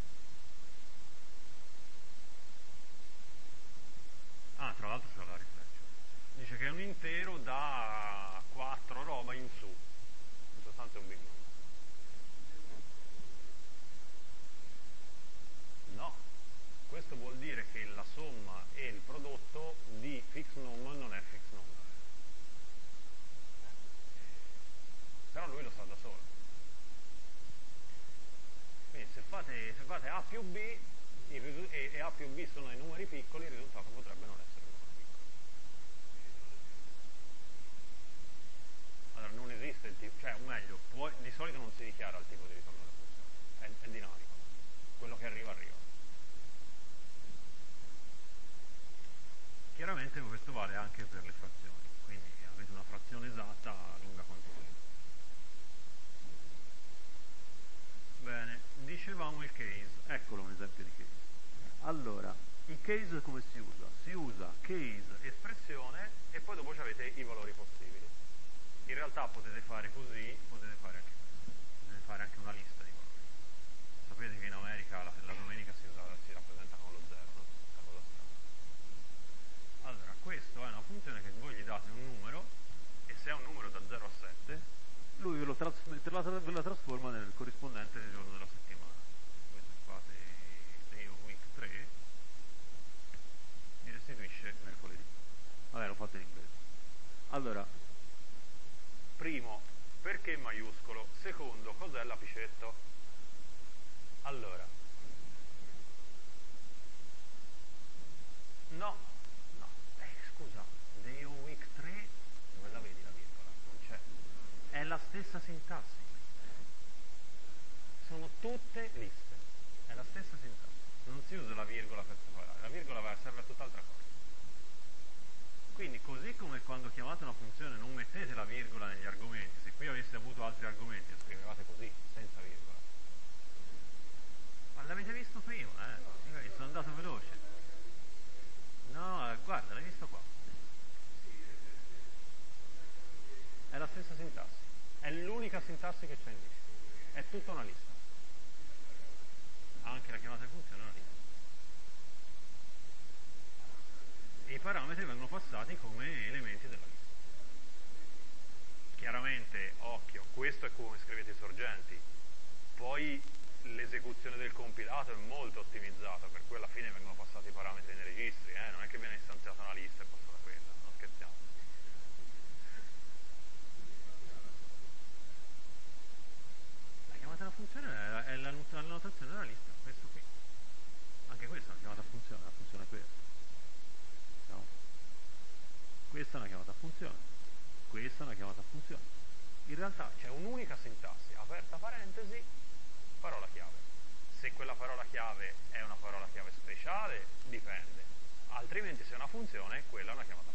ah, tra l'altro c'è la riflection, dice che è un intero da quattro roba in su, in sostanza è un big num. No, questo vuol dire che la somma e il prodotto di fix num non è fix num. Però lui lo sa da solo. Quindi se fate, se fate A più B il e, e A più B sono i numeri piccoli, il risultato potrebbe non essere un numero piccolo. Allora non esiste il tipo, cioè o meglio, può, di solito non si dichiara il tipo di ritorno della funzione, è, è dinamico, quello che arriva arriva. Chiaramente questo vale anche per le frazioni, quindi avete una frazione esatta lunga quanto volete. Bene, dicevamo il case, eccolo un esempio di case. Allora, il case come si usa? Si usa case espressione e poi dopo avete i valori possibili. In realtà potete fare così, potete fare anche questo, potete fare anche una lista di valori. Sapete che in America la, la domenica si, usa, si rappresenta con lo zero, no? Questa cosa strana. Allora, questo è una funzione che voi gli date un numero e se è un numero da zero a sette lui ve lo tras- ve la trasforma nel corrispondente del giorno della settimana. Poi se fate day of week tre mi restituisce mercoledì. Vabbè, l'ho fatto in inglese. Allora, primo, perché maiuscolo? Secondo, cos'è l'apicetto? Allora, no, no, eh, scusa, day of week tre, dove la vedi la virgola? Non c'è. È la stessa sintassi. Sono tutte liste. È la stessa sintassi. Non si usa la virgola per separare. La virgola va a serve a tutt'altra cosa. Quindi così come quando chiamate una funzione non mettete la virgola negli argomenti, se qui aveste avuto altri argomenti lo scrivevate così, senza virgola. Ma l'avete visto prima, eh? Sono andato veloce. No, guarda, l'hai visto qua. È la stessa sintassi. È l'unica sintassi che c'è in lista. È tutta una lista. Anche la chiamata di funzione è una lista. E i parametri vengono passati come elementi della lista. Chiaramente, occhio, questo è come scrivete i sorgenti. Poi l'esecuzione del compilato è molto ottimizzata, per cui alla fine vengono passati i parametri nei registri, eh? Non è che viene istanziata una lista e passata quella, non scherziamo. La chiamata della funzione è la, è la, la notazione della lista, questo anche questa è una chiamata a funzione, la funzione è questa. No? Questa è una chiamata a funzione, questa è una chiamata a funzione. In realtà c'è un'unica sintassi, aperta parentesi, parola chiave. Se quella parola chiave è una parola chiave speciale, dipende, altrimenti se è una funzione, quella è una chiamata a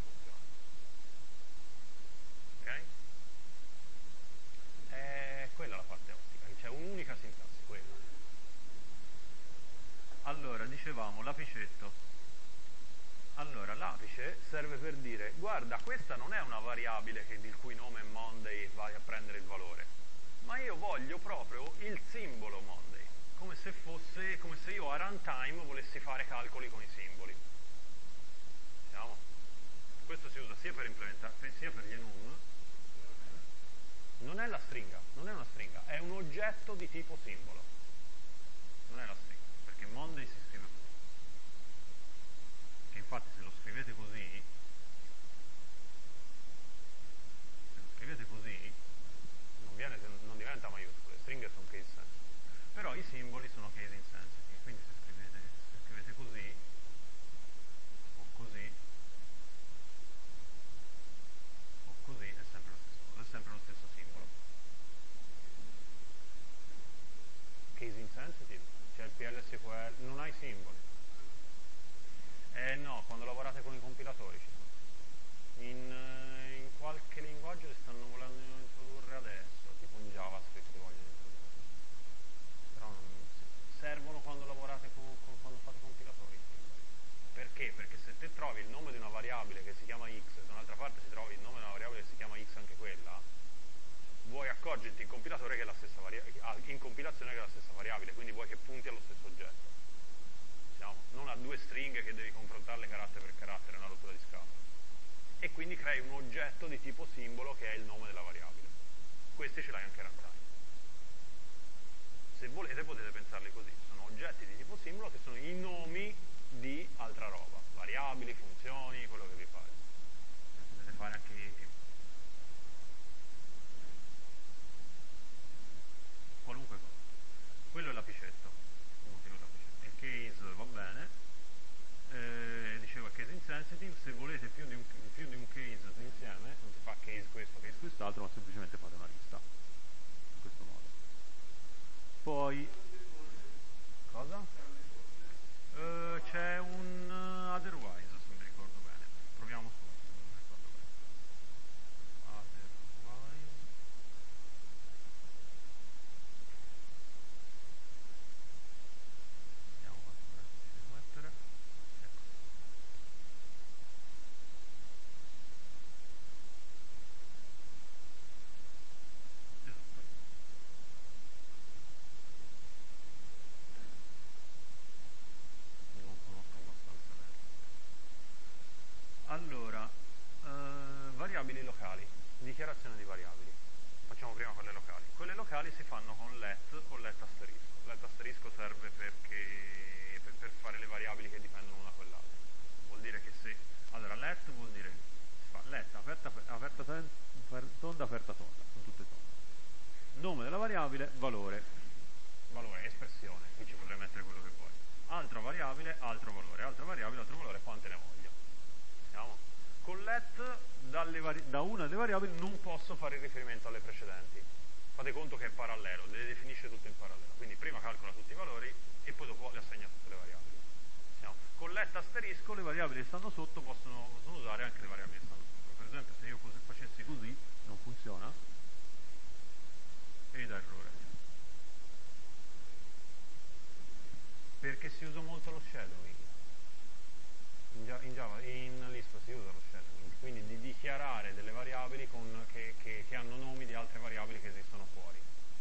funzione. Ok? È quella la parte ottica, c'è un'unica sintassi, quella. Allora, dicevamo, l'apicetto. Allora, l'apice serve per dire, guarda, questa non è una variabile che, il cui nome è Monday e vai a prendere il valore, ma io voglio proprio il simbolo Monday, come se fosse, come se io a runtime volessi fare calcoli con i simboli. Vediamo? Questo si usa sia per implementare, sia per gli enum. Non è la stringa, non è una stringa, è un oggetto di tipo simbolo. Non è la stringa, perché Monday si scrive così. Che infatti se lo scrivete così, se lo scrivete così, non, viene, non diventa maiuscolo, le stringhe sono case sensitive. Però i simboli sono case insensitive, quindi se scrivete, se scrivete così, o così, o così, è sempre lo stesso, è sempre lo stesso simbolo. Case insensitive, cioè il P L S Q L, non hai simboli. Eh no, quando lavorate con i compilatori ci sono. In, in qualche linguaggio li stanno volendo introdurre adesso, tipo in JavaScript li vogliono introdurre. Però non, servono quando lavorate con, con, quando fate compilatori. Perché? Perché se te trovi il nome di una variabile che si chiama x e da un'altra parte si trovi il nome di una variabile che si chiama x anche quella, vuoi accorgerti in compilatore che è la stessa variabile, in compilazione che è la stessa variabile, quindi vuoi che punti allo stesso oggetto. Non a due stringhe che devi confrontarle carattere per carattere, è una rottura di scatola. E quindi crei un oggetto di tipo simbolo che è il nome della variabile. Questi ce l'hai anche runtime. Se volete potete pensarli così, sono oggetti di tipo simbolo che sono i nomi di altra roba, variabili, funzioni, quello che vi pare. Potete fare anche qualunque cosa. Quello è l'apicetto. Case va bene, eh, dicevo case insensitive, se volete più di, un, più di un case insieme, non si fa case questo, case quest'altro, ma semplicemente fate una lista, in questo modo. Poi, cosa? Uh, c'è un uh, otherwise, se mi ricordo bene, proviamo su, se non mi ricordo bene. Otherwise. Allora, eh, variabili locali, dichiarazione di variabili. Facciamo prima quelle locali. Quelle locali si fanno con let o let asterisco. Let asterisco serve perché, per, per fare le variabili che dipendono una da quell'altra. Vuol dire che se... Allora, let vuol dire... Si fa let, aperta, aperta tonda, aperta tonda, sono tutte tonde. Nome della variabile, valore. Valore, espressione, qui ci potrei mettere quello che vuoi. Altra variabile, altro valore. Altra variabile, altro valore, quante ne voglio. Con let da una delle variabili non posso fare riferimento alle precedenti. Fate conto che è parallelo, le definisce tutte in parallelo. Quindi prima calcola tutti i valori e poi dopo le assegna tutte le variabili. Con let asterisco le variabili che stanno sotto possono, possono usare anche le variabili che stanno sotto. Per esempio se io così, facessi così, non funziona e dà errore. Perché si usa molto lo shadowing. In Java, in Lisp si usa lo shadowing, quindi di dichiarare delle variabili con, che, che, che hanno nomi di altre variabili che esistono fuori.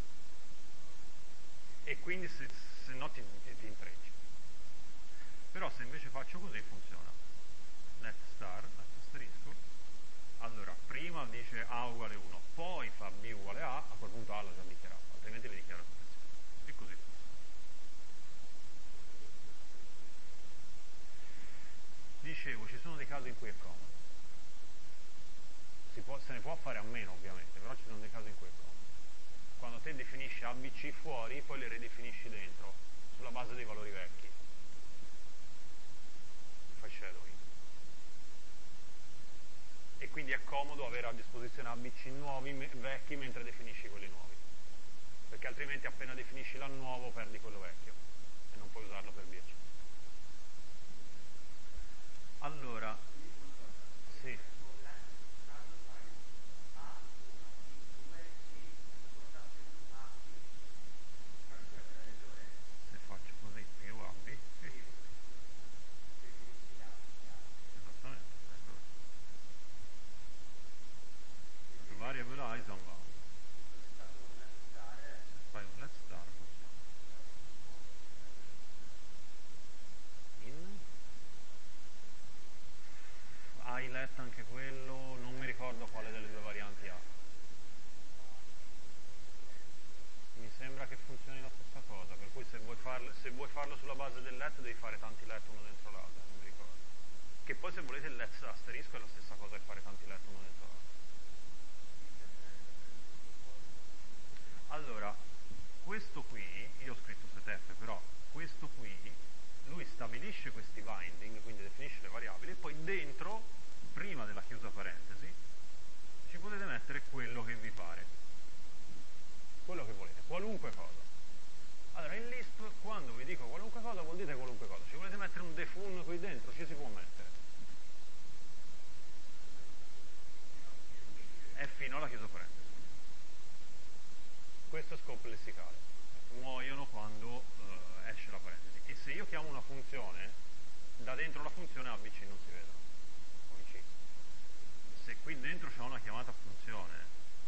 E quindi se, se no ti, ti, ti intrecci. Però se invece faccio così funziona. Let star, let asterisco. Allora, prima dice A uguale uno, poi fa B uguale A, a quel punto A l'ho già dichiarato, altrimenti le dichiaro tutte insieme. E così funziona. Dicevo, ci sono dei casi in cui è comodo. Si può, se ne può fare a meno ovviamente, però ci sono dei casi in cui è comodo. Quando te definisci A B C fuori, poi le ridefinisci dentro, sulla base dei valori vecchi. comodo avere a disposizione A B C nuovi, me, vecchi, mentre definisci quelli nuovi, perché altrimenti appena definisci l'A nuovo perdi quello vecchio e non puoi usarlo per B e C. Allora, sì. Se faccio così, più A B, sì. Esattamente. Variable eyes on bound. Fai un let's start funziona. In hai letto anche quello, non mi ricordo quale delle due varianti ha. Mi sembra che funzioni la stessa cosa, per cui se vuoi farlo, se vuoi farlo sulla base del let devi fare tanti let uno dentro l'altro, non mi ricordo. Che poi se volete il let's asterisco è la stessa cosa che fare tanti let uno dentro l'altro. Allora, questo qui, io ho scritto setf, però questo qui, lui stabilisce questi binding, quindi definisce le variabili, e poi dentro, prima della chiusa parentesi, ci potete mettere quello che vi pare, quello che volete, qualunque cosa. Allora, in Lisp, quando vi dico qualunque cosa, vuol dire qualunque cosa. Ci volete mettere un defun qui dentro, ci si può mettere. È fino alla chiusa parentesi. Questo è scope lessicale. Muoiono quando uh, esce la parentesi. E se io chiamo una funzione, da dentro la funzione A B C non si vedono, con i C. Se qui dentro c'è una chiamata funzione,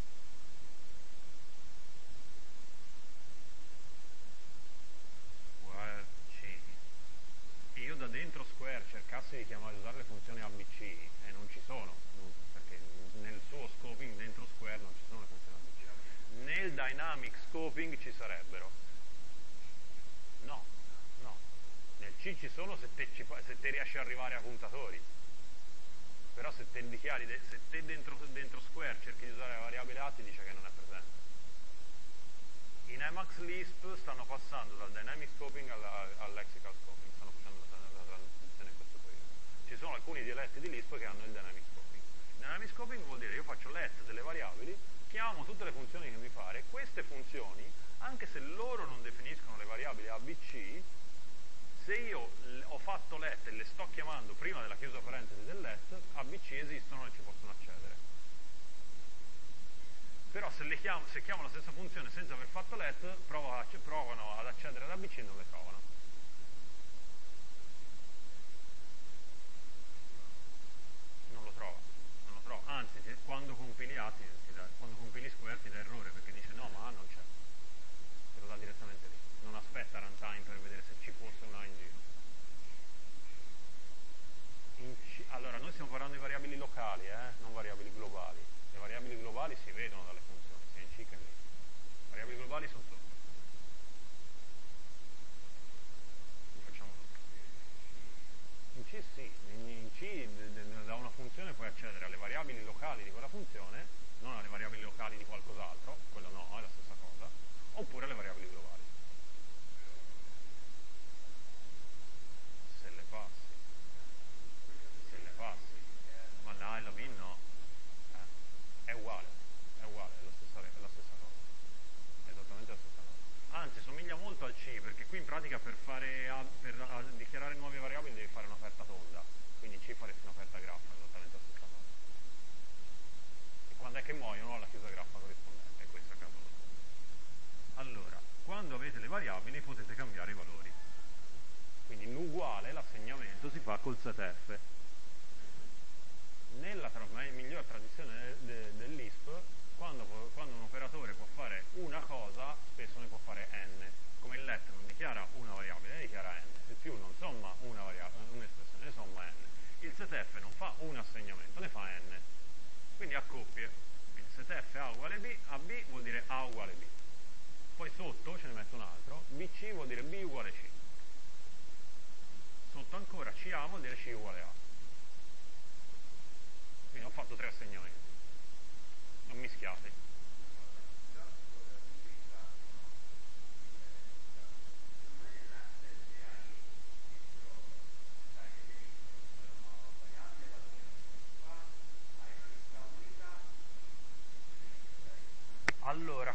while C, e io da dentro square cercassi di chiamare, usare le funzioni A B C, e non ci sono, non, perché nel suo scoping dentro square non ci sono le funzioni A B C. Nel dynamic scoping ci sarebbero. No, no. Nel C ci sono se te, ci, se te riesci ad arrivare a puntatori. Però se te dichiari, se te dentro, dentro square cerchi di usare la variabile A ti dice che non è presente. In Emacs Lisp stanno passando dal dynamic scoping alla, al lexical scoping, stanno facendo la, la transizione in questo periodo. Ci sono alcuni dialetti di Lisp che hanno il dynamic scoping. Il dynamic scoping vuol dire io faccio let delle variabili, chiamo tutte le funzioni che mi pare, e queste funzioni, anche se loro non definiscono le variabili A, B, C, se io ho fatto let e le sto chiamando prima della chiusa parentesi del let, A, B, C esistono e ci possono accedere. Però se, le chiamo, se chiamo la stessa funzione senza aver fatto let, provano, provano ad accedere ad A B C e non le trovano. Non lo trova, non lo trova. Anzi, quando compili A, ti, ti dà, quando compili square ti dà errore, perché dice no, ma A non c'è. Te lo dà direttamente lì. Non aspetta runtime per vedere se ci fosse una in giro. In C, allora, noi stiamo parlando di variabili locali, eh? Non variabili globali. Le variabili globali si vedono dalle funzioni, sia in C che in Lisp. Le variabili globali sono sotto. Lo facciamo tutto. In C sì, in C da una funzione puoi accedere alle variabili locali di quella funzione, non alle variabili locali di qualcos'altro, quello no, è la stessa cosa, oppure alle variabili globali. Se le passi. Se le passi. Ma la A e la B no. È uguale, è uguale, è la stessa, è la stessa cosa, è esattamente la stessa cosa. Anzi, somiglia molto al C, perché qui in pratica per, fare a, per a, dichiarare nuove variabili devi fare un'aperta tonda, quindi in C faresti un'aperta graffa, è esattamente la stessa cosa. E quando è che muoiono alla chiusa graffa corrispondente, e questo è il caso loro. Allora, quando avete le variabili potete cambiare i valori. Quindi in uguale l'assegnamento si fa col setf. Nella tra miglior tradizione de de dell'I S P, quando, quando un operatore può fare una cosa, spesso ne può fare n. Come il let non dichiara una variabile, ne dichiara n. Il più non somma una un'espressione, ne somma n. Il setf non fa un assegnamento, ne fa n. Quindi a coppie. Quindi setf A uguale B, A B vuol dire A uguale B. Poi sotto ce ne metto un altro, B C vuol dire B uguale C. Sotto ancora C A vuol dire C uguale A. Quindi ho fatto tre assegnamenti, non mischiati.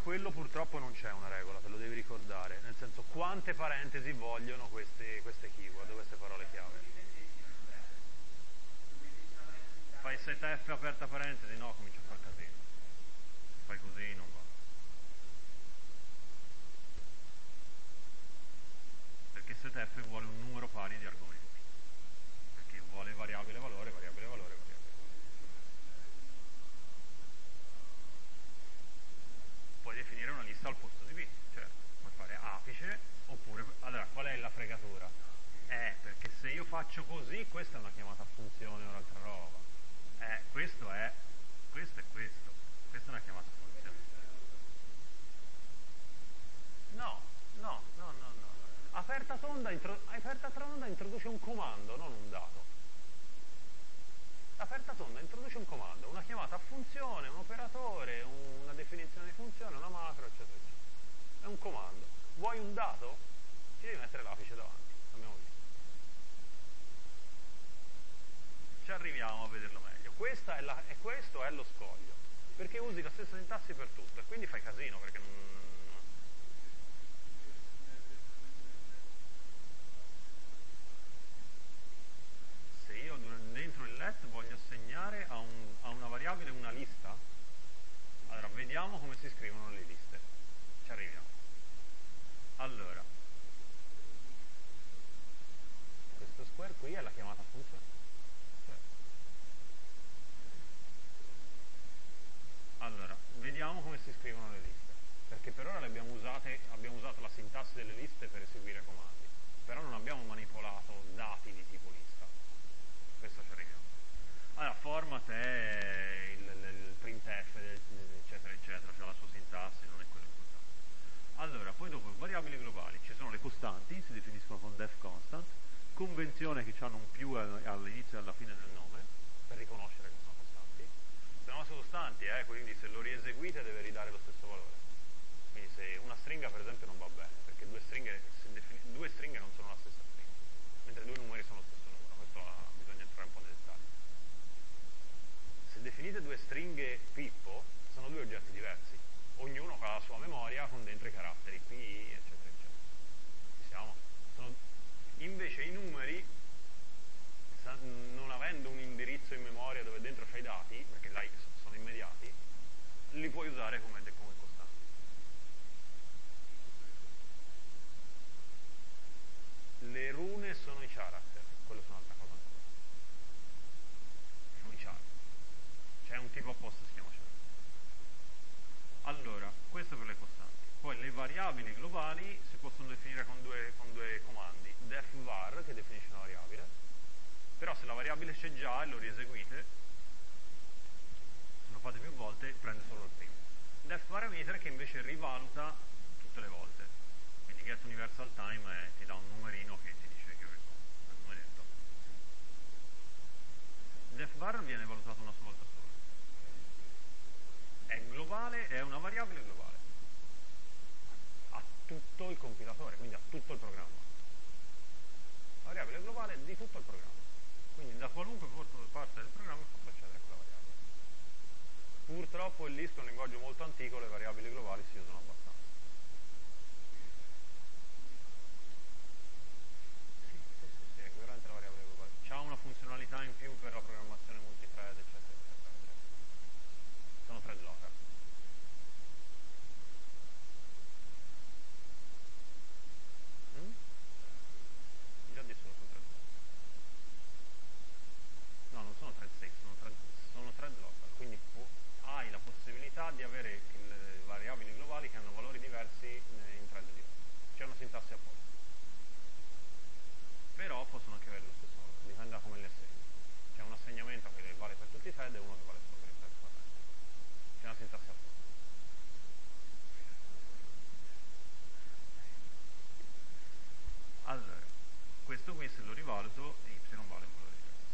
quello purtroppo non c'è una regola, te lo devi ricordare, nel senso quante parentesi vogliono queste, queste keyword, queste parole chiave. Fai set F aperta parentesi, no, comincia a far casino. Fai così, non va. Perché set F vuole un numero pari di argomenti, perché vuole variabile valore, variabile valore, variabile valore. Puoi definire una lista al posto di B, certo, puoi fare apice, oppure, allora, qual è la fregatura? Eh, perché se io faccio così, questa è una chiamata a funzione o un'altra roba. Eh, questo è, questo è questo, questa è una chiamata a funzione. No, no, no, no, no. Aperta tonda, intro, aperta tonda introduce un comando, non un dato. Aperta tonda introduce un comando, una chiamata a funzione, un operatore, una definizione di funzione, una macro, eccetera, eccetera. È un comando. Vuoi un dato? Ci devi mettere l'apice davanti, abbiamo visto. Ci arriviamo a vederlo meglio. Questa è la, e questo è lo scoglio, perché usi la stessa sintassi per tutto, e quindi fai casino, perché non... Se io dentro il let voglio assegnare a, un, a una variabile una lista, allora vediamo come si scrivono le liste. Ci arriviamo. Allora, questo square qui è la chiamata a funzione. Allora, vediamo come si scrivono le liste, perché per ora le abbiamo usate, abbiamo usato la sintassi delle liste per eseguire comandi, però non abbiamo manipolato dati di tipo lista. Questo ci arriviamo. Allora, format è il, il, il printf, eccetera, eccetera, cioè la sua sintassi, non è quello importante. Allora, poi dopo, variabili globali, ci sono le costanti, si definiscono con def constant, convenzione che hanno un più all'inizio e alla fine del nome, per riconoscere che sono costanti. Sono costanti, eh, quindi se lo rieseguite deve ridare lo stesso valore. Quindi se una stringa per esempio non va bene, perché due stringhe, due stringhe non sono la stessa stringa, mentre due numeri sono lo stesso numero, questo ah, bisogna entrare un po' nei dettagli. Se definite due stringhe Pippo, sono due oggetti diversi, ognuno ha la sua memoria con dentro i caratteri P, eccetera, eccetera. Ci siamo? Sono... Invece i numeri, non avendo un indirizzo in memoria dove dentro c'hai i dati, perché là sono immediati, li puoi usare come, come costanti. Le rune sono i character, quello sono un'altra cosa ancora. Sono i character. C'è un tipo apposta che si chiama character. Allora, questo per le costanti. Poi le variabili globali si possono definire con due, con due comandi. Def var, che definisce una variabile, però se la variabile c'è già e lo rieseguite, se lo fate più volte, prende solo il primo. Def parameter che invece rivaluta tutte le volte. Quindi get universal time è, ti dà un numerino che ti dice che è un numeretto. Def var viene valutato una volta sola. È globale, è una variabile globale. A tutto il compilatore, quindi a tutto il programma. Variabile globale di tutto il programma. Quindi da qualunque parte del programma posso accedere a quella variabile. Purtroppo il Lisp è un linguaggio molto antico, le variabili globali si usano abbastanza. Sì, sì, sì, sì, è veramente la variabile globale. C'ha una funzionalità in più per la programmazione multithread, eccetera, eccetera. Sono thread locker. Mm? Già di solo sono thread locker. No, non sono thread safe, sono thread, sono thread local, quindi hai la possibilità di avere le variabili globali che hanno valori diversi in thread diversi. C'è una sintassi apposta. Però possono anche avere lo stesso valore, dipende da come le assegni. C'è un assegnamento che vale per tutti i thread e uno che vale solo per i thread correnti. C'è una sintassi apposta. Allora, questo qui se lo rivaluto, y vale un valore diverso.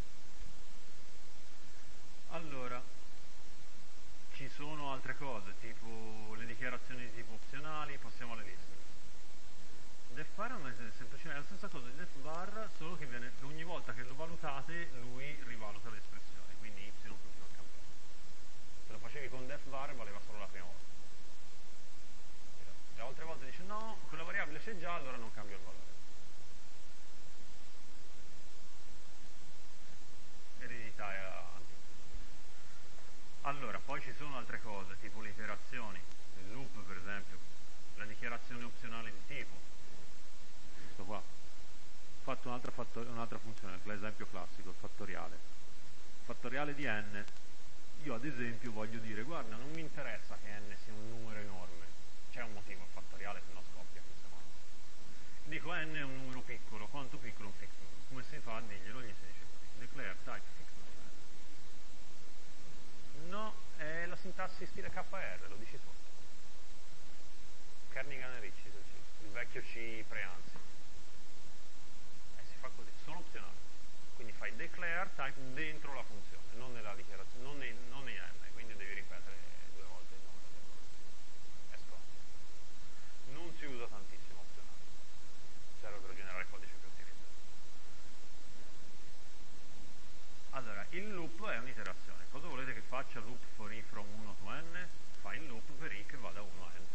Allora, ci sono altre cose, tipo le dichiarazioni di tipo opzionali, passiamo alle liste. Def var è semplicemente la stessa cosa di def var, solo che, viene, che ogni volta che lo valutate lui rivaluta l'espressione, quindi y continua a cambiare. Se lo facevi con def var valeva solo la prima volta. E altre volte dice no, quella variabile c'è già, allora non cambio il valore. Eredità è ampia. Allora, poi ci sono altre cose, tipo le iterazioni. Il loop, per esempio, la dichiarazione opzionale di tipo. Questo qua. Ho fatto un'altra, fattor- un'altra funzione, l'esempio classico, il fattoriale. Fattoriale di n. Io ad esempio voglio dire, guarda, non mi interessa che n sia un numero enorme. C'è un motivo al fattoriale, se no scoppia questa cosa. Dico n è un numero piccolo, quanto piccolo un fix number? Come si fa a dirglielo? Gli si dice così, declare type fix number. No, è la sintassi stile K R, lo dici sotto. Kernighan e Ricci, il vecchio C preanzi. E si fa così, sono opzionali. Quindi fai declare type dentro la funzione, non nella dichiarazione, non nei, non nei n, quindi devi ripetere due volte il nome del valore. È scomodo. Non si usa tantissimo opzionale, serve per generare codice più ottimizzato. Allora, il loop è un'iterazione. Cosa volete che faccia loop for i from uno to n? Fa il loop per i che va da uno a n.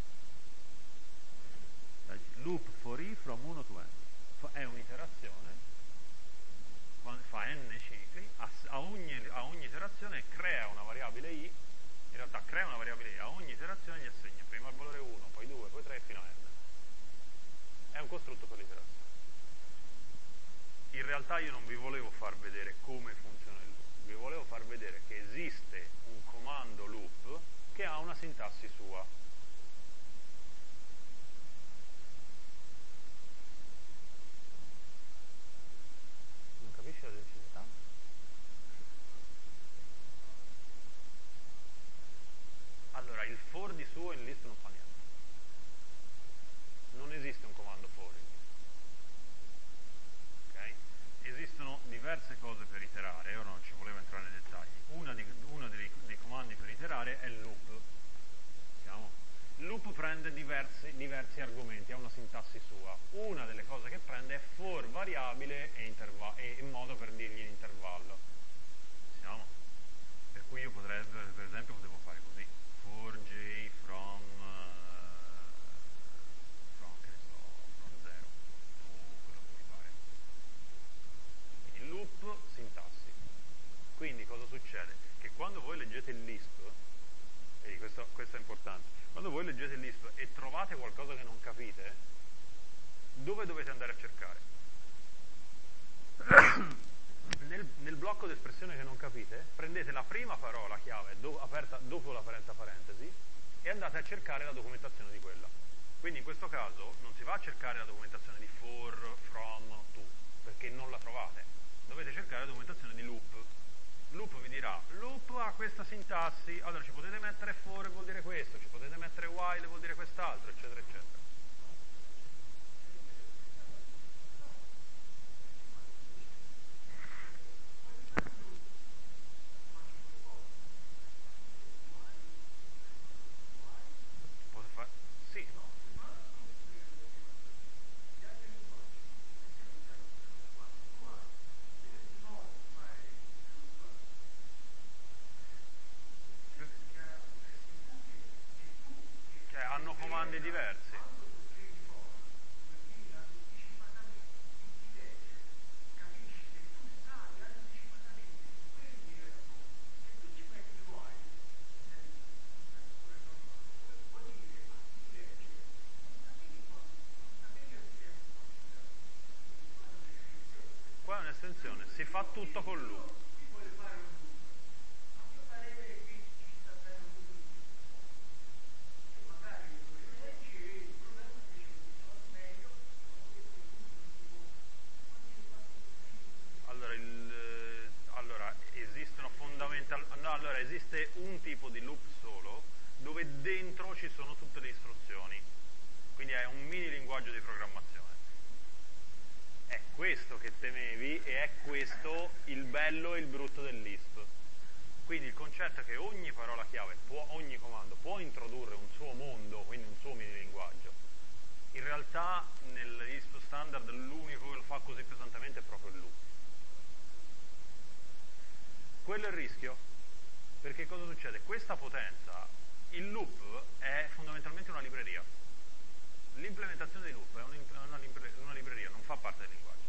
Loop for i from uno to n è un'iterazione, fa n cicli, a, a, ogni, a ogni iterazione crea una variabile i, in realtà crea una variabile i, a ogni iterazione gli assegna prima il valore uno, poi due, poi tre fino a n. È un costrutto per l'iterazione. In realtà io non vi volevo far vedere come funziona il loop, vi volevo far vedere che esiste un comando loop che ha una sintassi sua. Non capisci la decisità? Allora, il for di suo in list non fa niente. Non esiste un comando for in list. Okay? Esistono diverse cose per iterare, ora non ci volevo entrare nei dettagli. Una di, uno dei, dei comandi per iterare è il loop. Siamo? Il loop prende diversi, diversi argomenti, ha una sintassi sua. Una delle cose che prende è for variabile e, e in modo per dirgli l'intervallo. Siamo? Per cui io potrei, per esempio, potevo fare così. For j from, uh, from, che ne so, from zero. O quello che mi pare. Quindi il loop, sintassi. Quindi cosa succede? Che quando voi leggete il Lisp, vedi, questo, questo è importante, quando voi leggete il Lisp e trovate qualcosa che non capite, dove dovete andare a cercare? Nel, nel blocco di espressione che non capite, prendete la prima parola chiave do, aperta dopo la parenta parentesi e andate a cercare la documentazione di quella. Quindi in questo caso non si va a cercare la documentazione di for, from, to, perché non la trovate. Dovete cercare la documentazione di loop. Loop vi dirà, loop ha questa sintassi, allora ci potete mettere for vuol dire questo, ci potete mettere while vuol dire quest'altro, eccetera, eccetera. Sì. Cioè, hanno comandi diversi. Qua è un'estensione, si fa tutto con loop. Allora, il, allora esistono fondamentalmente, no, allora esiste un tipo di loop solo dove dentro ci sono tutte le istruzioni, quindi è un mini linguaggio di programmazione. È questo che temevi e è questo il bello e il brutto del Lisp. Quindi il concetto è che ogni parola chiave, può, ogni comando può introdurre un suo mondo, quindi un suo mini linguaggio. In realtà nel Lisp standard l'unico che lo fa così pesantemente è proprio il loop. Quello è il rischio, perché cosa succede? Questa potenza il loop è fondamentalmente una libreria. L'implementazione di loop è una, una, una libreria, non fa parte del linguaggio.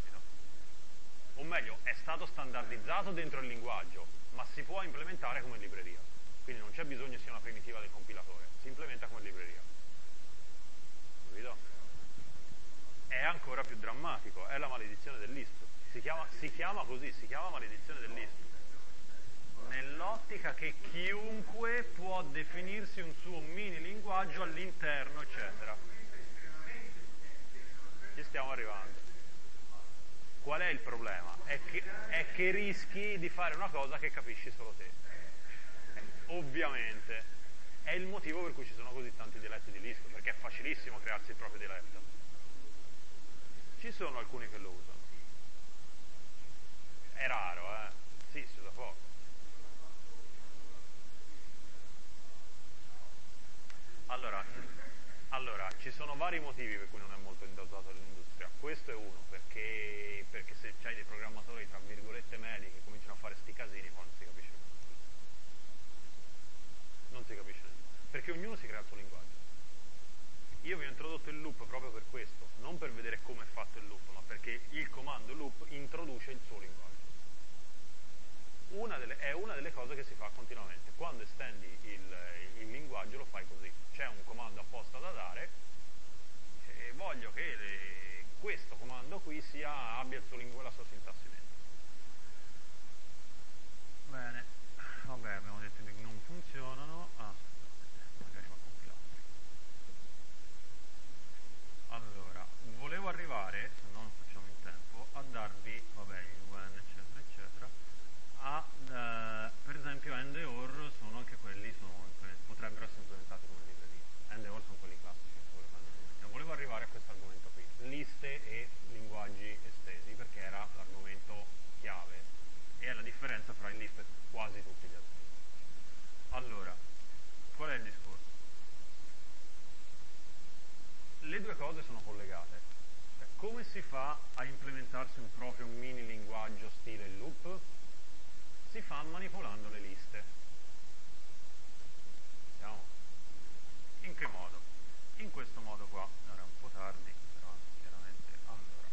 O meglio, è stato standardizzato dentro il linguaggio, ma si può implementare come libreria. Quindi non c'è bisogno che sia una primitiva del compilatore, si implementa come libreria. Capito? È ancora più drammatico, è la maledizione del list. Si chiama, si chiama così, si chiama maledizione del list. Nell'ottica che chiunque può definirsi un suo mini linguaggio all'interno, eccetera. Ci stiamo arrivando. Qual è il problema? È che, è che rischi di fare una cosa che capisci solo te. Ovviamente. È il motivo per cui ci sono così tanti dialetti di Lisp, perché è facilissimo crearsi il proprio dialetto. Ci sono alcuni che lo usano. È raro, eh? Sì, si usa poco. Allora, allora, ci sono vari motivi per cui non è molto usato nell'industria. Questo è uno, perché, perché se c'hai dei programmatori tra virgolette medi che cominciano a fare sti casini, poi non si capisce niente. Non si capisce niente. Perché ognuno si crea il suo linguaggio. Io vi ho introdotto il loop proprio per questo, non per vedere come è fatto il loop, ma perché il comando loop introduce il suo linguaggio. Una delle, è una delle cose che si fa continuamente. Quando estendi il, il linguaggio lo fai così. C'è un comando apposta da dare e voglio che le, questo comando qui sia, abbia il suo linguaggio, la sua sintassi dentro. Bene, vabbè, abbiamo detto che non funzionano. Ah, magari va compilato. Allora, volevo arrivare, se non facciamo in tempo, a darvi, vabbè, il U N eccetera eccetera, a, eh, per esempio and e or sono anche quelli, sono, potrebbero essere implementati come libreria. And e or sono quelli classici che volevo, volevo arrivare a questo argomento qui, liste e linguaggi estesi, perché era l'argomento chiave e è la differenza fra il Lisp e quasi tutti gli altri. Allora, qual è il discorso? Le due cose sono collegate. Cioè, come si fa a implementarsi un proprio mini linguaggio stile loop? Si fa manipolando le liste. Vediamo. In che modo? In questo modo qua. Ora è un po' tardi, però chiaramente. Allora.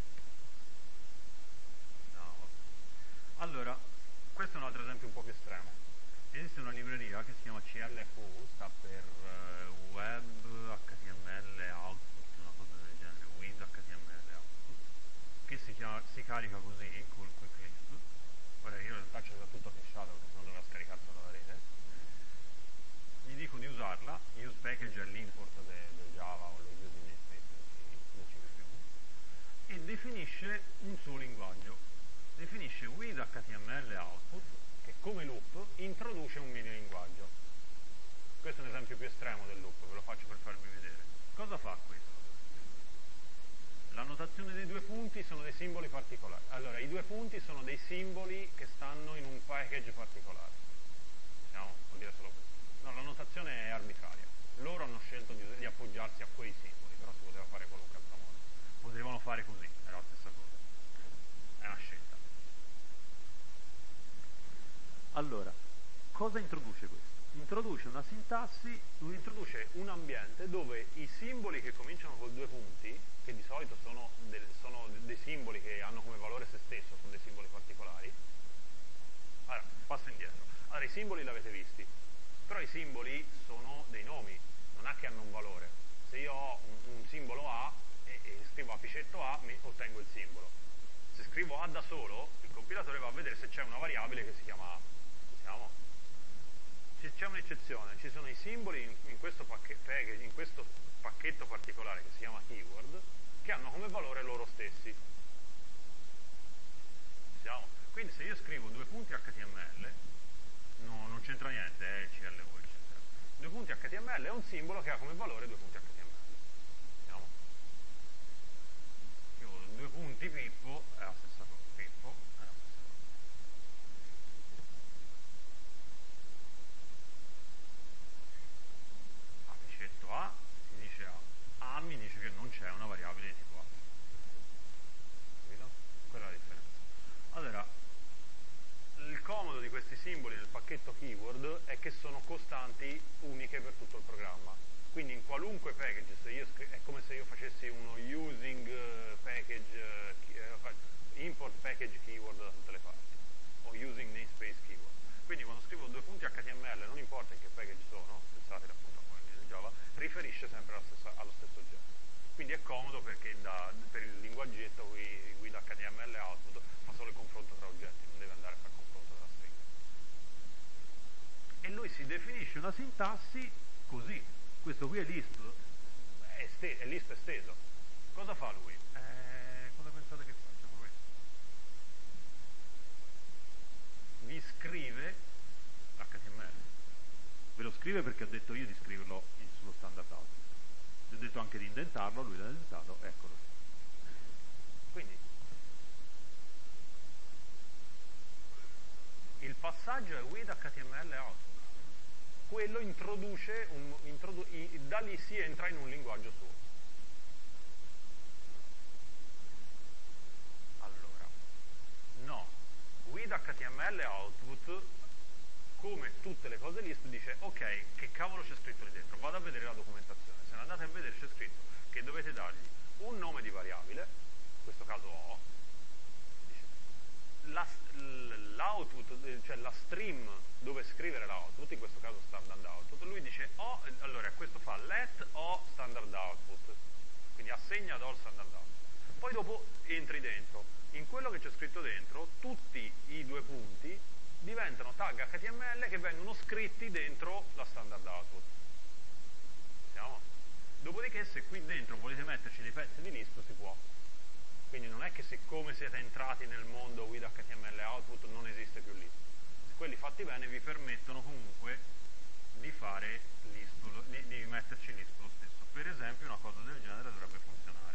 No, vabbè. Allora, questo è un altro esempio un po' più estremo. Esiste una libreria che si chiama C L F U, sta per uh, Web H T M L Output, una cosa del genere, with H T M L Output, che si, chiama, si carica così, col quick list. Ora io in realtà ce l'ho tutto fissato perché sennò doveva scaricarselo dalla rete. Gli dico di usarla, use package è l'import del de Java o lo use in C P U, e definisce un suo linguaggio. Definisce with H T M L Output, che come loop introduce un mini linguaggio. Questo è un esempio più estremo del loop, ve lo faccio per farvi vedere. Cosa fa questo? La notazione dei due punti sono dei simboli particolari. Allora, i due punti sono dei simboli che stanno in un package particolare. Vediamo, vuol dire solo questo. No, la notazione è arbitraria. Loro hanno scelto di, di appoggiarsi a quei simboli, però si poteva fare qualunque altro modo. Potevano fare così, era la stessa cosa. È una scelta. Allora, cosa introduce questo? Introduce una sintassi, introduce un ambiente dove i simboli che cominciano con due punti, che di solito sono, del, sono dei simboli che hanno come valore se stesso, sono dei simboli particolari. Allora, passo indietro. Allora, i simboli li avete visti, però i simboli sono dei nomi, non è che hanno un valore. Se io ho un, un simbolo A e, e scrivo apicetto A, mi ottengo il simbolo. Se scrivo A da solo, il compilatore va a vedere se c'è una variabile che si chiama A. Diciamo? C'è un'eccezione, ci sono i simboli in, in, questo pacchetto, in questo pacchetto particolare che si chiama keyword, che hanno come valore loro stessi. Diciamo? Quindi se io scrivo due punti H T M L, no, non c'entra niente, è eh, C L U, eccetera. Due punti H T M L è un simbolo che ha come valore due punti H T M L. Diciamo? Io due punti Pippo è la stessa cosa. Pippo è la stessa cosa. Apicetto A si dice A. A mi dice che non c'è una variabile di tipo A. Capito? Quella è la differenza. Allora, il comodo di questi simboli nel pacchetto keyword è che sono costanti sintassi così. Questo qui è Lisp, È, este- è Lisp esteso. Cosa fa lui? eh, cosa pensate che faccia? Questo? Vi scrive acca ti emme elle. Ve lo scrive perché ho detto io di scriverlo in- sullo standard out. Vi ho detto anche di indentarlo, lui l'ha indentato, eccolo. Quindi il passaggio è with acca ti emme elle output. Quello introduce, un, introdu- i- da lì si entra in un linguaggio suo. Allora, no, with acca ti emme elle output, come tutte le cose Lisp, dice ok, che cavolo c'è scritto lì dentro, vado a vedere la documentazione. Se andate a vedere c'è scritto che dovete dargli un nome di variabile, in questo caso O, la, l'output, cioè la stream dove scrivere l'output, in questo caso standard output, lui dice O, allora questo fa let O standard output, quindi assegna ad O il standard output. Poi dopo entri dentro, in quello che c'è scritto dentro, tutti i due punti diventano tag acca ti emme elle che vengono scritti dentro la standard output. Siamo? Dopodiché se qui dentro volete metterci dei pezzi di Lisp si può. Quindi non è che siccome siete entrati nel mondo with acca ti emme elle output non esiste più Lisp. Quelli fatti bene vi permettono comunque di fare Lisp, di, di metterci Lisp lo stesso. Per esempio una cosa del genere dovrebbe funzionare.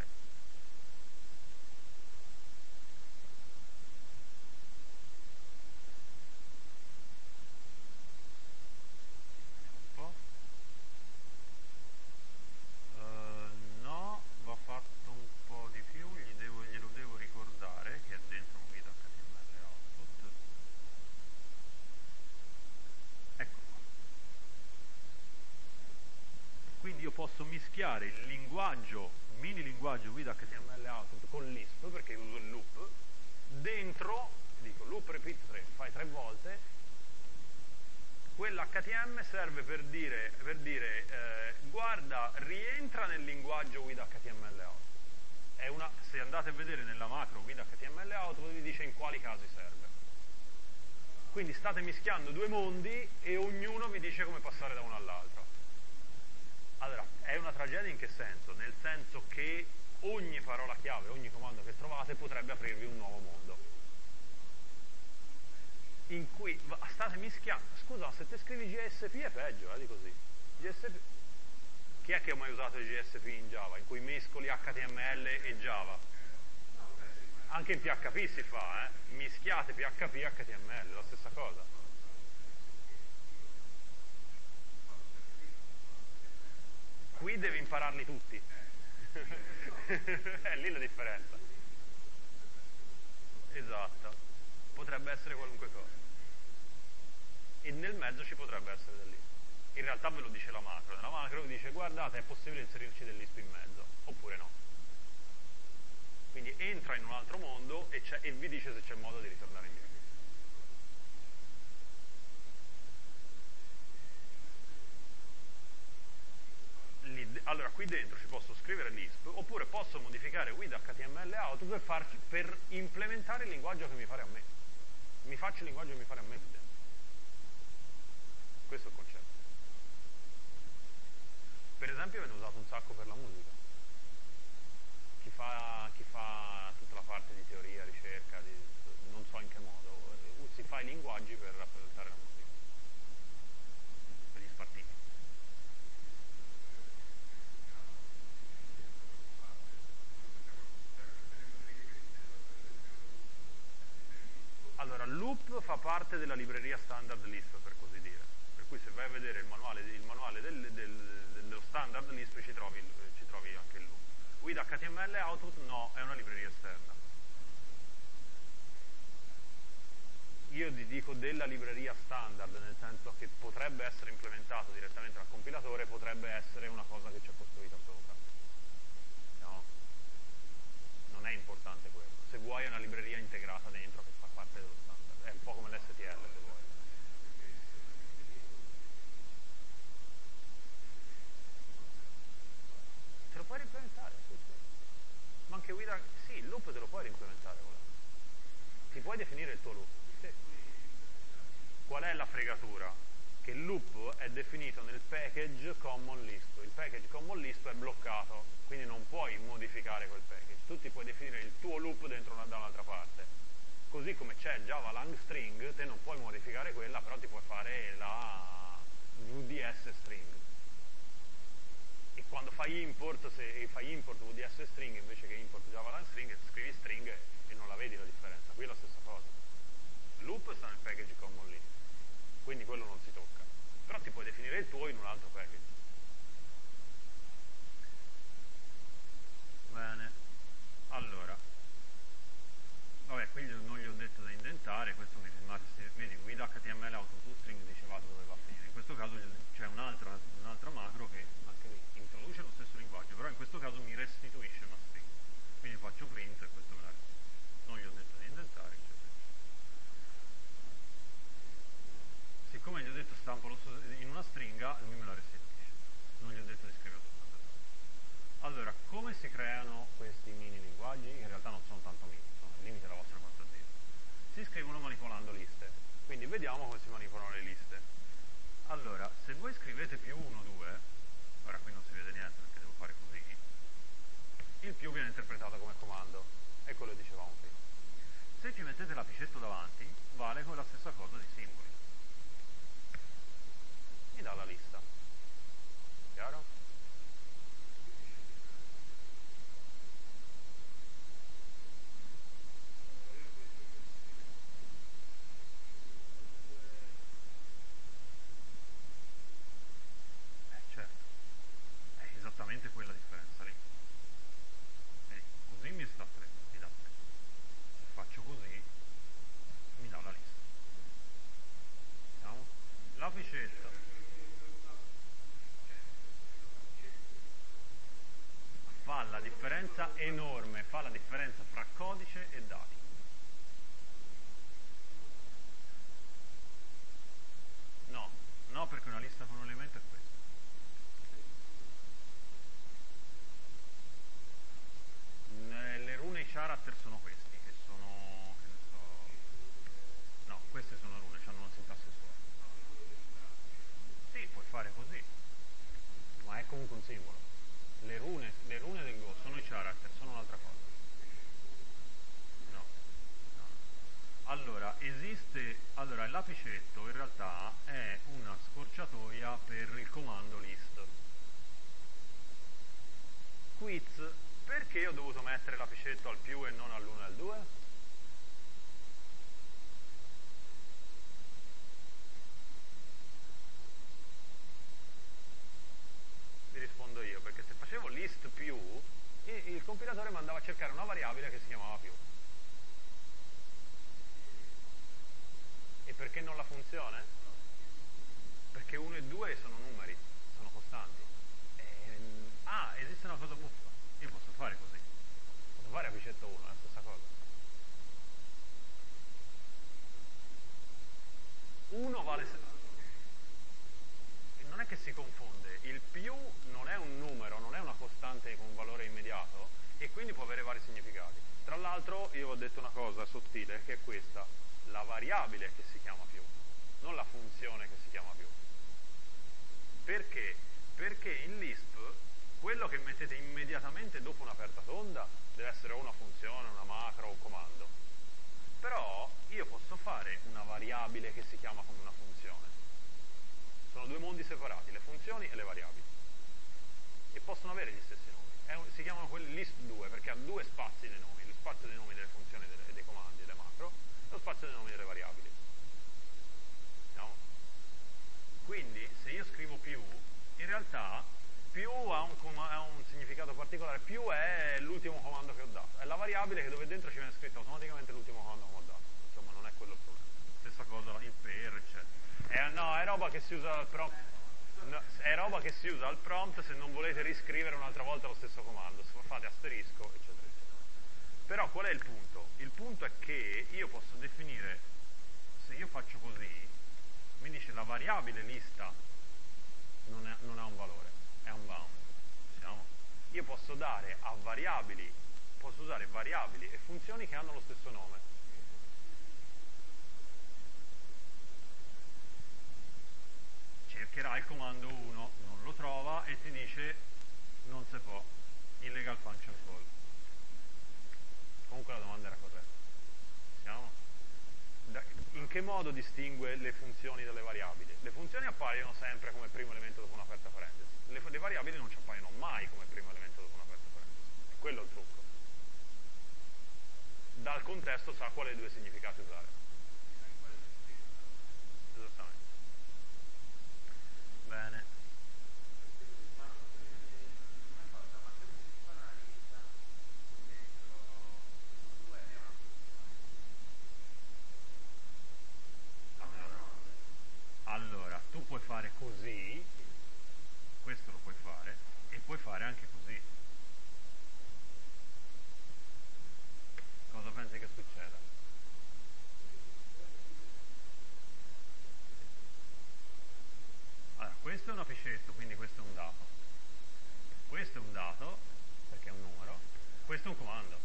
Vediamo un po'. Uh, no, va fatto un po' di più, gli devo, glielo devo ricordare che è dentro un with acca ti emme elle output. Ecco qua. Quindi io posso mischiare il linguaggio, mini linguaggio with acca ti emme elle output con Lisp, perché uso il loop, dentro, dico loop repeat tre, fai tre volte, quell'H T M serve per dire, per dire eh, guarda, rientra nel linguaggio with acca ti emme elle output. È una, se andate a vedere nella macro with acca ti emme elle output vi dice in quali casi serve. Quindi state mischiando due mondi e ognuno vi dice come passare da uno all'altro. Allora, è una tragedia in che senso? Nel senso che ogni parola chiave, ogni comando che trovate potrebbe aprirvi un nuovo mondo. In cui state mischiando. Scusa, ma se te scrivi G S P è peggio, eh, di così. G S P. Chi è che ha mai usato il G S P in Java? In cui mescoli H T M L e Java? Anche in P H P si fa, eh? Mischiate P H P e H T M L, la stessa cosa. Qui devi impararli tutti. È lì la differenza. Esatto. Potrebbe essere qualunque cosa. E nel mezzo ci potrebbe essere del Lisp. In realtà ve lo dice la macro. Nella macro vi dice guardate è possibile inserirci del Lisp in mezzo, oppure no. Quindi entra in un altro mondo e, e vi dice se c'è modo di ritornare indietro. Allora qui dentro ci posso scrivere Lisp, oppure posso modificare with acca ti emme elle output per, farci, per implementare il linguaggio che mi pare a me. Mi faccio il linguaggio che mi pare a me qui dentro. Questo è il concetto. Per esempio viene usato un sacco per la musica. Chi fa, chi fa tutta la parte di teoria, ricerca, di, non so in che modo, si fa i linguaggi per rappresentare la musica. Per gli spartiti. Allora, loop fa parte della libreria standard Lisp, per così dire. Per cui se vai a vedere il manuale, il manuale del, del, dello standard Lisp ci trovi, ci trovi anche il loop. With acca ti emme elle output no, è una libreria esterna. Io vi dico della libreria standard, nel senso che potrebbe essere implementato direttamente dal compilatore, potrebbe essere una cosa che c'è costruita sopra. No? Non è importante quello. Se vuoi è una libreria integrata dentro che fa parte dello standard. È un po' come l'esse ti elle se vuoi. Te lo puoi reimplementare, sì, sì. Ma anche with, sì, il loop te lo puoi reimplementare. Ti puoi definire il tuo loop. Sì. Qual è la fregatura? che il loop è definito nel package common lisp. Il package common lisp è bloccato, quindi non puoi modificare quel package. Tu ti puoi definire il tuo loop dentro una, da un'altra parte. Così come c'è Java lang string, te non puoi modificare quella, però ti puoi fare la V D S string. E quando fai import, se fai import V D S string invece che import Java lang string, scrivi string e non la vedi la differenza. Qui è la stessa cosa. Il loop sta nel package common lisp, quindi quello non si tocca. Però ti puoi definire il tuo in un altro package. Bene, allora, vabbè, qui non gli ho detto da indentare, questo mi vedi, with H T M L auto toString dicevate dove va a finire. In questo caso c'è un'altra, un'altra macro che anche lì introduce lo stesso linguaggio, però in questo caso mi restituisce una string. Quindi faccio print e questo me la restituisce. Non gli ho detto di indentare, eccetera. Siccome gli ho detto stampalo in una stringa, lui me la restituisce. Non gli ho detto di scriverlo standard. Allora, come si creano questi mini linguaggi? In realtà non sono tanto mini, sono al limite della vostra fantasia. Si scrivono manipolando liste. Quindi vediamo come si manipolano le liste. Allora, se voi scrivete più uno, due, ora qui non si vede niente perché devo fare così, il più viene interpretato come comando, e quello dicevamo prima. Se ci mettete l'apicetto davanti, vale con la stessa cosa di simboli. Mi dà la lista. Chiaro? Eh certo, è esattamente quella differenza lì. Vedi, così mi sta tre, mi dà tre. Se faccio così, mi dà la lista. Vediamo? L'apicetto fa la differenza enorme, fa la differenza fra codice e dati. No, no, perché una lista con un elemento è questo. Le rune i character sono questi, che sono, che ne so, no, queste sono rune, hanno una sintassi sua. Sì, puoi fare così, ma è comunque un simbolo. Le rune, le rune del Go sono i character, sono un'altra cosa. No, no. Allora, esiste, allora l'apicetto in realtà è una scorciatoia per il comando list. Quiz, perché ho dovuto mettere l'apicetto al più e non all'uno e al due? Vi rispondo io, perché se facevo list più, il compilatore mi andava a cercare una variabile che si chiamava più. E perché non la funzione? Perché uno e due sono numeri, sono costanti. E, ah, esiste una cosa buffa. Io posso fare così. Posso fare apicetto uno, è la stessa cosa. uno vale... Non è che si confonde, il più non è un numero, non è una costante con un valore immediato e quindi può avere vari significati. Tra l'altro io ho detto una cosa sottile che è questa, la variabile che si chiama più, non la funzione che si chiama più. Perché? Perché in Lisp quello che mettete immediatamente dopo un'aperta tonda deve essere o una funzione, una macro o un comando. Però io posso fare una variabile che si chiama come una funzione. Sono due mondi separati, le funzioni e le variabili. E possono avere gli stessi nomi. È un, si chiamano quelli list due perché ha due spazi dei nomi, lo spazio dei nomi delle funzioni e delle, dei comandi e delle macro, e lo spazio dei nomi delle variabili. No? Quindi se io scrivo più, in realtà più ha un, ha un significato particolare, più è l'ultimo comando che ho dato. È la variabile che dove dentro ci viene scritto automaticamente l'ultimo comando che ho dato. Insomma, non è quello il problema. Stessa cosa il per, eccetera. È, no, è roba che si usa al prompt. No, è roba che si usa al prompt se non volete riscrivere un'altra volta lo stesso comando. Se fate asterisco, eccetera, eccetera. Però qual è il punto? Il punto è che io posso definire, se io faccio così, mi dice la variabile lista non, è, non ha un valore, è un bound. Siamo? Io posso dare a variabili, posso usare variabili e funzioni che hanno lo stesso nome. cercherà il comando uno, non lo trova e ti dice non si può, illegal function call. Comunque la domanda era corretta. Siamo? Da, in che modo distingue le funzioni dalle variabili? Le funzioni appaiono sempre come primo elemento dopo un'aperta parentesi, le, le variabili non ci appaiono mai come primo elemento dopo un'aperta parentesi, è quello il trucco. Dal contesto sa quale dei due significati usare. Esattamente. Bene. Allora, tu puoi fare così, questo lo puoi fare, e puoi fare anche così. Cosa pensi che succeda? Allora, questo è un apicetto, quindi questo è un dato. Questo è un dato, perché è un numero. Questo è un comando.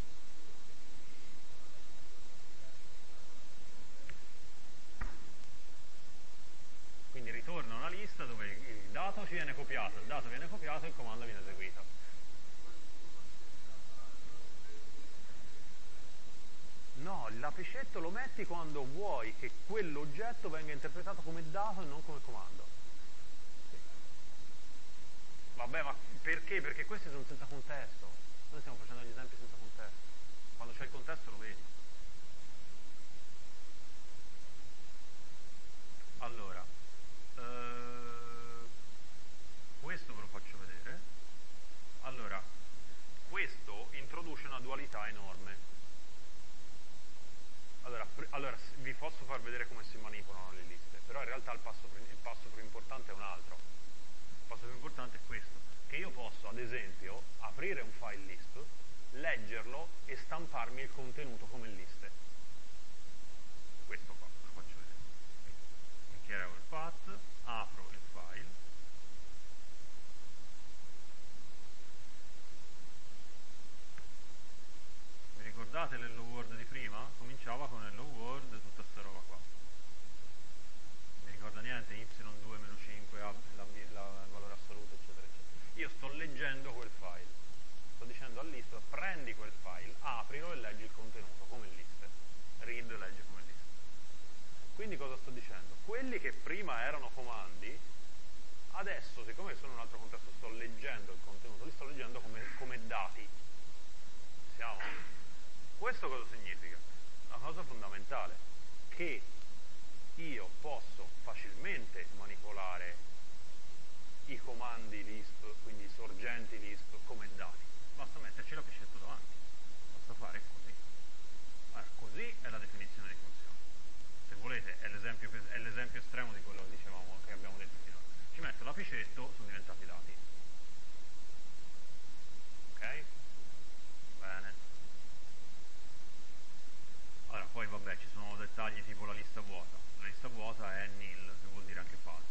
Quindi ritorna una lista dove il dato ci viene copiato, il dato viene copiato e il comando viene eseguito. No, l'apicetto lo metti quando vuoi che quell'oggetto venga interpretato come dato e non come comando. Sì. Vabbè, ma perché? Perché questi sono senza contesto. Noi stiamo facendo gli esempi senza contesto. Quando c'è il contesto lo vedi. Allora, eh, questo ve lo faccio vedere. Allora, questo introduce una dualità enorme. Allora, allora, vi posso far vedere come si manipolano le liste, però in realtà il passo, il passo più importante è un altro. Il passo più importante è questo, che io posso, ad esempio, aprire un file list, leggerlo e stamparmi il contenuto come liste. Questo qua, lo faccio vedere. Mi creo il path, apro il file, vi ricordate l'hello world di prima? Cominciava con hello world, tutta sta roba qua. Non mi ricorda niente, y due meno cinque, la, la, la, il valore assoluto, eccetera, eccetera. Io sto leggendo quel file, sto dicendo al list, prendi quel file, aprilo e leggi il contenuto come liste. Read, leggi come liste. Quindi cosa sto dicendo? Quelli che prima erano comandi, adesso, siccome sono in un altro contesto, sto leggendo il contenuto, li sto leggendo come, come dati. Siamo? Questo cosa significa? Una cosa fondamentale, che io posso facilmente manipolare i comandi list, quindi i sorgenti list, come dati. Basta metterci l'apicetto davanti, basta fare così. Allora, così è la definizione di funzione. Se volete, è l'esempio, è l'esempio estremo di quello che dicevamo, che abbiamo detto finora. Ci metto l'apicetto, sono diventati dati. Ok? Bene. Allora, poi vabbè, ci sono dettagli tipo la lista vuota. La lista vuota è nil, che vuol dire anche falso.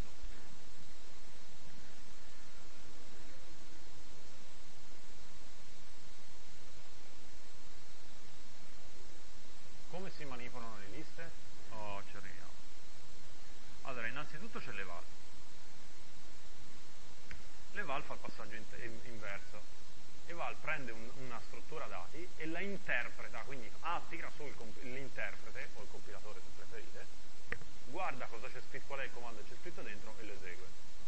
Come si manipolano le liste? Oh, ci arriviamo. Allora, innanzitutto c'è l'eval. L'eval fa il passaggio in in inverso. Eval prende un, una struttura dati e la interpreta, quindi ah, tira su l'interprete, o il compilatore se preferite, guarda cosa c'è scritto, qual è il comando che c'è scritto dentro e lo esegue.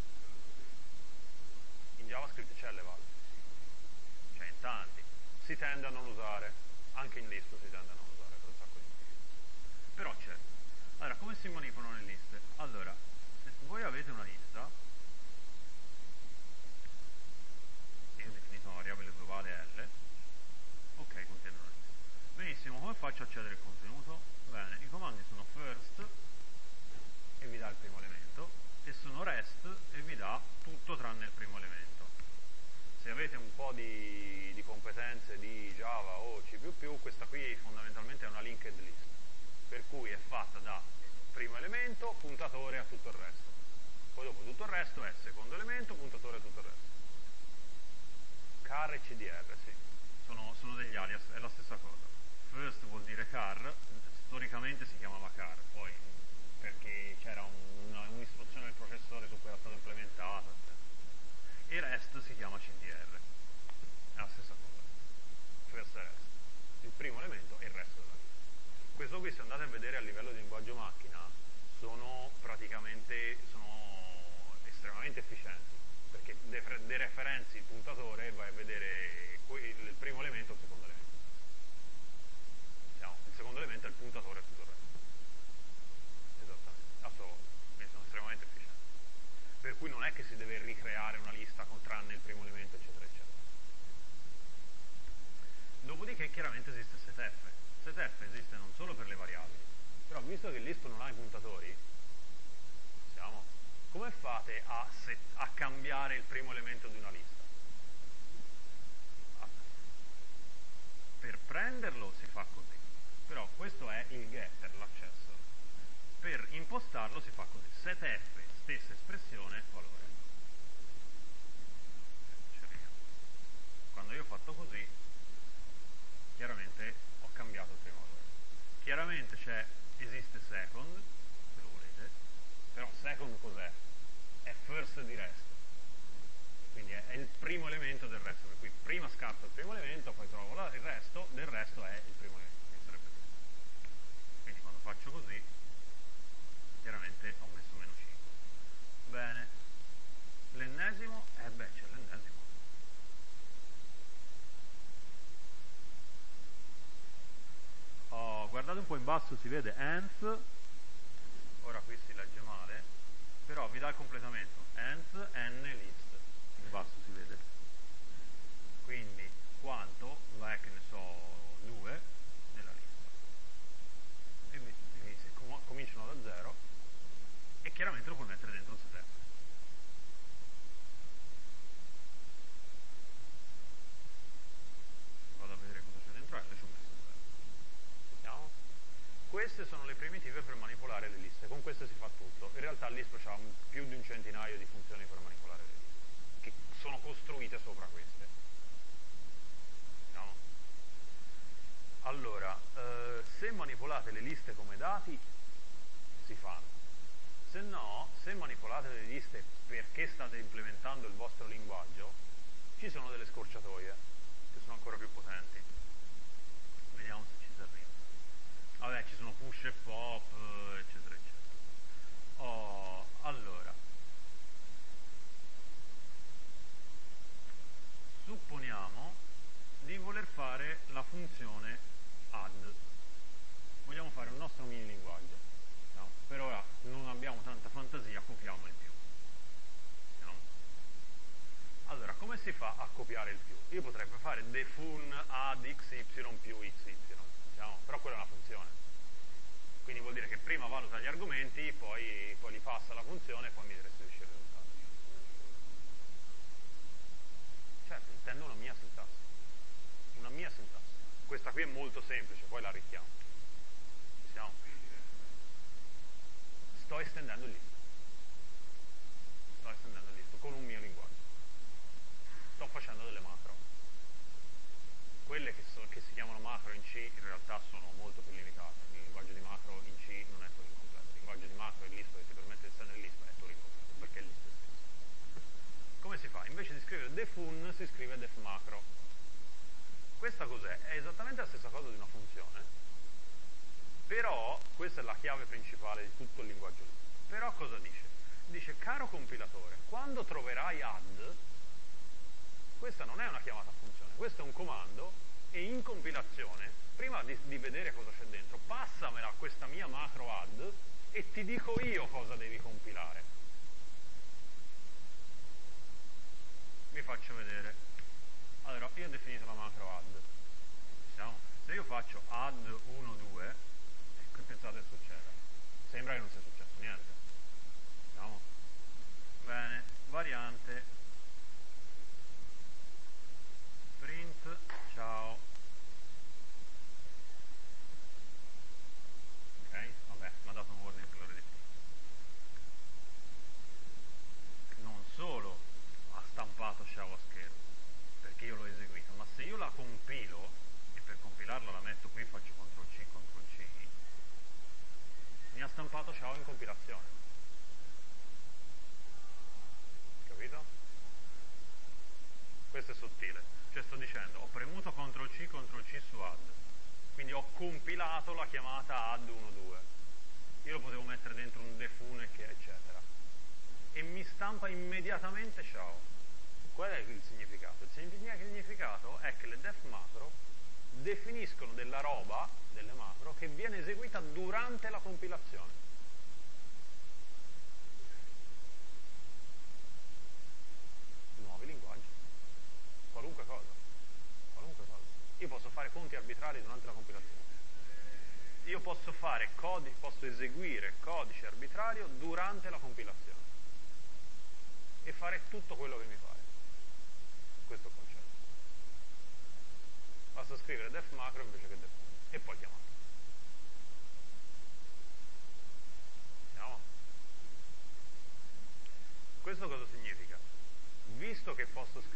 In JavaScript c'è l'eval, c'è in tanti, si tende a non usare, anche in list si tende a non usare per un sacco di motivi. Però c'è. Allora, come si manipolano le liste? Allora, se voi avete una lista, io ho definito una variabile globale L, ok, contiene una lista. Benissimo, come faccio a accedere al contenuto? Bene, i comandi sono first e vi dà il primo elemento, e sono rest e vi dà tutto tranne il primo elemento. Se avete un po' di, di competenze di Java o C più più, questa qui fondamentalmente è una linked list, per cui è fatta da primo elemento, puntatore a tutto il resto. Poi dopo tutto il resto è secondo elemento, puntatore a tutto il resto. Char e C D R, sì, sono, sono degli alias, è la stessa cosa. First vuol dire char, storicamente si chiamava char, poi perché c'era un, un'istruzione del processore su cui e rest si chiama C D R, è la stessa cosa, first e rest, il primo elemento e il resto della lista. Questo qui, se andate a vedere a livello di linguaggio macchina, sono praticamente sono estremamente efficienti, perché dereferenzi il puntatore e vai a vedere il primo elemento e il secondo elemento. Diciamo, il secondo elemento è il puntatore e tutto il resto. Esattamente, a sua volta. Quindi sono estremamente efficienti. Per cui non è che si deve ricreare una lista con tranne il primo elemento, eccetera, eccetera. Dopodiché chiaramente esiste setf. Setf esiste non solo per le variabili, però visto che Lisp non ha i puntatori, diciamo, come fate a, set, a cambiare il primo elemento di una lista? Ah, per prenderlo si fa così, però questo è il getter, l'accesso. Per impostarlo si fa così, setf, stessa espressione, valore. Quando io ho fatto così, chiaramente ho cambiato il primo valore. Chiaramente c'è, esiste second, se lo volete, però second cos'è? È first di rest, quindi è, è il primo elemento del resto, per cui prima scarto il primo elemento, poi trovo la, il resto, del resto è il primo elemento, quindi sarebbe questo. Quindi quando faccio così, chiaramente ho messo meno cinque. Bene, l'ennesimo, eh beh c'è l'ennesimo. Oh, guardate un po' in basso, si vede ends, ora qui si legge male, però vi dà il completamento, ends, n, list. In basso si vede. Quindi quanto, va che ne so, due nella lista. E mi, mi, com cominciano da zero e chiaramente lo puoi mettere dentro il setf. Vado a vedere cosa c'è dentro e ci ho messo zero. Vediamo. Queste sono le primitive per manipolare le liste, con queste si fa tutto. In realtà Lisp ha più di un centinaio di funzioni per manipolare le liste, che sono costruite sopra queste. Vediamo. Allora, eh, se manipolate le liste come dati, si fanno. Se no, se manipolate le liste perché state implementando il vostro linguaggio, ci sono delle scorciatoie, che sono ancora più potenti. Vediamo se ci si arriva. Vabbè, ci sono push e pop, eccetera, eccetera. Oh, allora, supponiamo di voler fare la funzione add. Vogliamo fare un nostro mini linguaggio. No? Per ora non abbiamo tanta fantasia, copiamo il più. No? Allora, come si fa a copiare il più? Io potrei fare defun add xy più xy. Diciamo, però quella è una funzione, quindi vuol dire che prima valuta gli argomenti, poi, poi li passa alla funzione e poi mi restituisce il risultato. Certo, intendo una mia sintassi, una mia sintassi. Questa qui è molto semplice, poi la arricchiamo. Ci siamo? Sto estendendo il listo, sto estendendo il listo con un mio linguaggio, sto facendo delle macro. Quelle che, so, che si chiamano macro in C in realtà sono molto più limitate. Il linguaggio di macro in C non è Turing completo. Il linguaggio di macro in Lisp che ti permette di estendere il Lisp è Turing completo, perché è Lisp stesso. Come si fa? Invece di scrivere defun si scrive def macro. Questa cos'è? È esattamente la stessa cosa di una funzione, però questa è la chiave principale di tutto il linguaggio Lisp. Però cosa dice? Dice, caro compilatore, quando troverai add, questa non è una chiamata a funzione, questo è un comando e in compilazione, prima di, di vedere cosa c'è dentro, passamela a questa mia macro add e ti dico io cosa devi compilare. Vi faccio vedere. Allora, io ho definito la macro add. Siamo? Se io faccio add uno due, che pensate che succeda? Sembra che non sia successo niente. Siamo? Bene, variante print, ciao. Ok, vabbè, mi ha dato un ordine per l'ora definito. Non solo ha stampato ciao a schermo, perché io l'ho eseguito, ma se io la compilo, e per compilarla la metto qui, faccio control C, control C, mi ha stampato ciao in compilazione. Capito? stile, cioè sto dicendo ho premuto control C, control C su add, quindi ho compilato la chiamata add uno due, io lo potevo mettere dentro un defune che eccetera, e mi stampa immediatamente ciao. Qual è il significato? Il significato è che le def macro definiscono della roba, delle macro, che viene eseguita durante la compilazione. Nuovi linguaggi, qualunque cosa, qualunque cosa. Io posso fare conti arbitrari durante la compilazione. Io posso fare codi, posso eseguire codice arbitrario durante la compilazione e fare tutto quello che mi pare. Questo è il concetto. Basta scrivere def macro invece che def e poi chiamare. Andiamo? Questo cosa significa? Visto che posso scrivere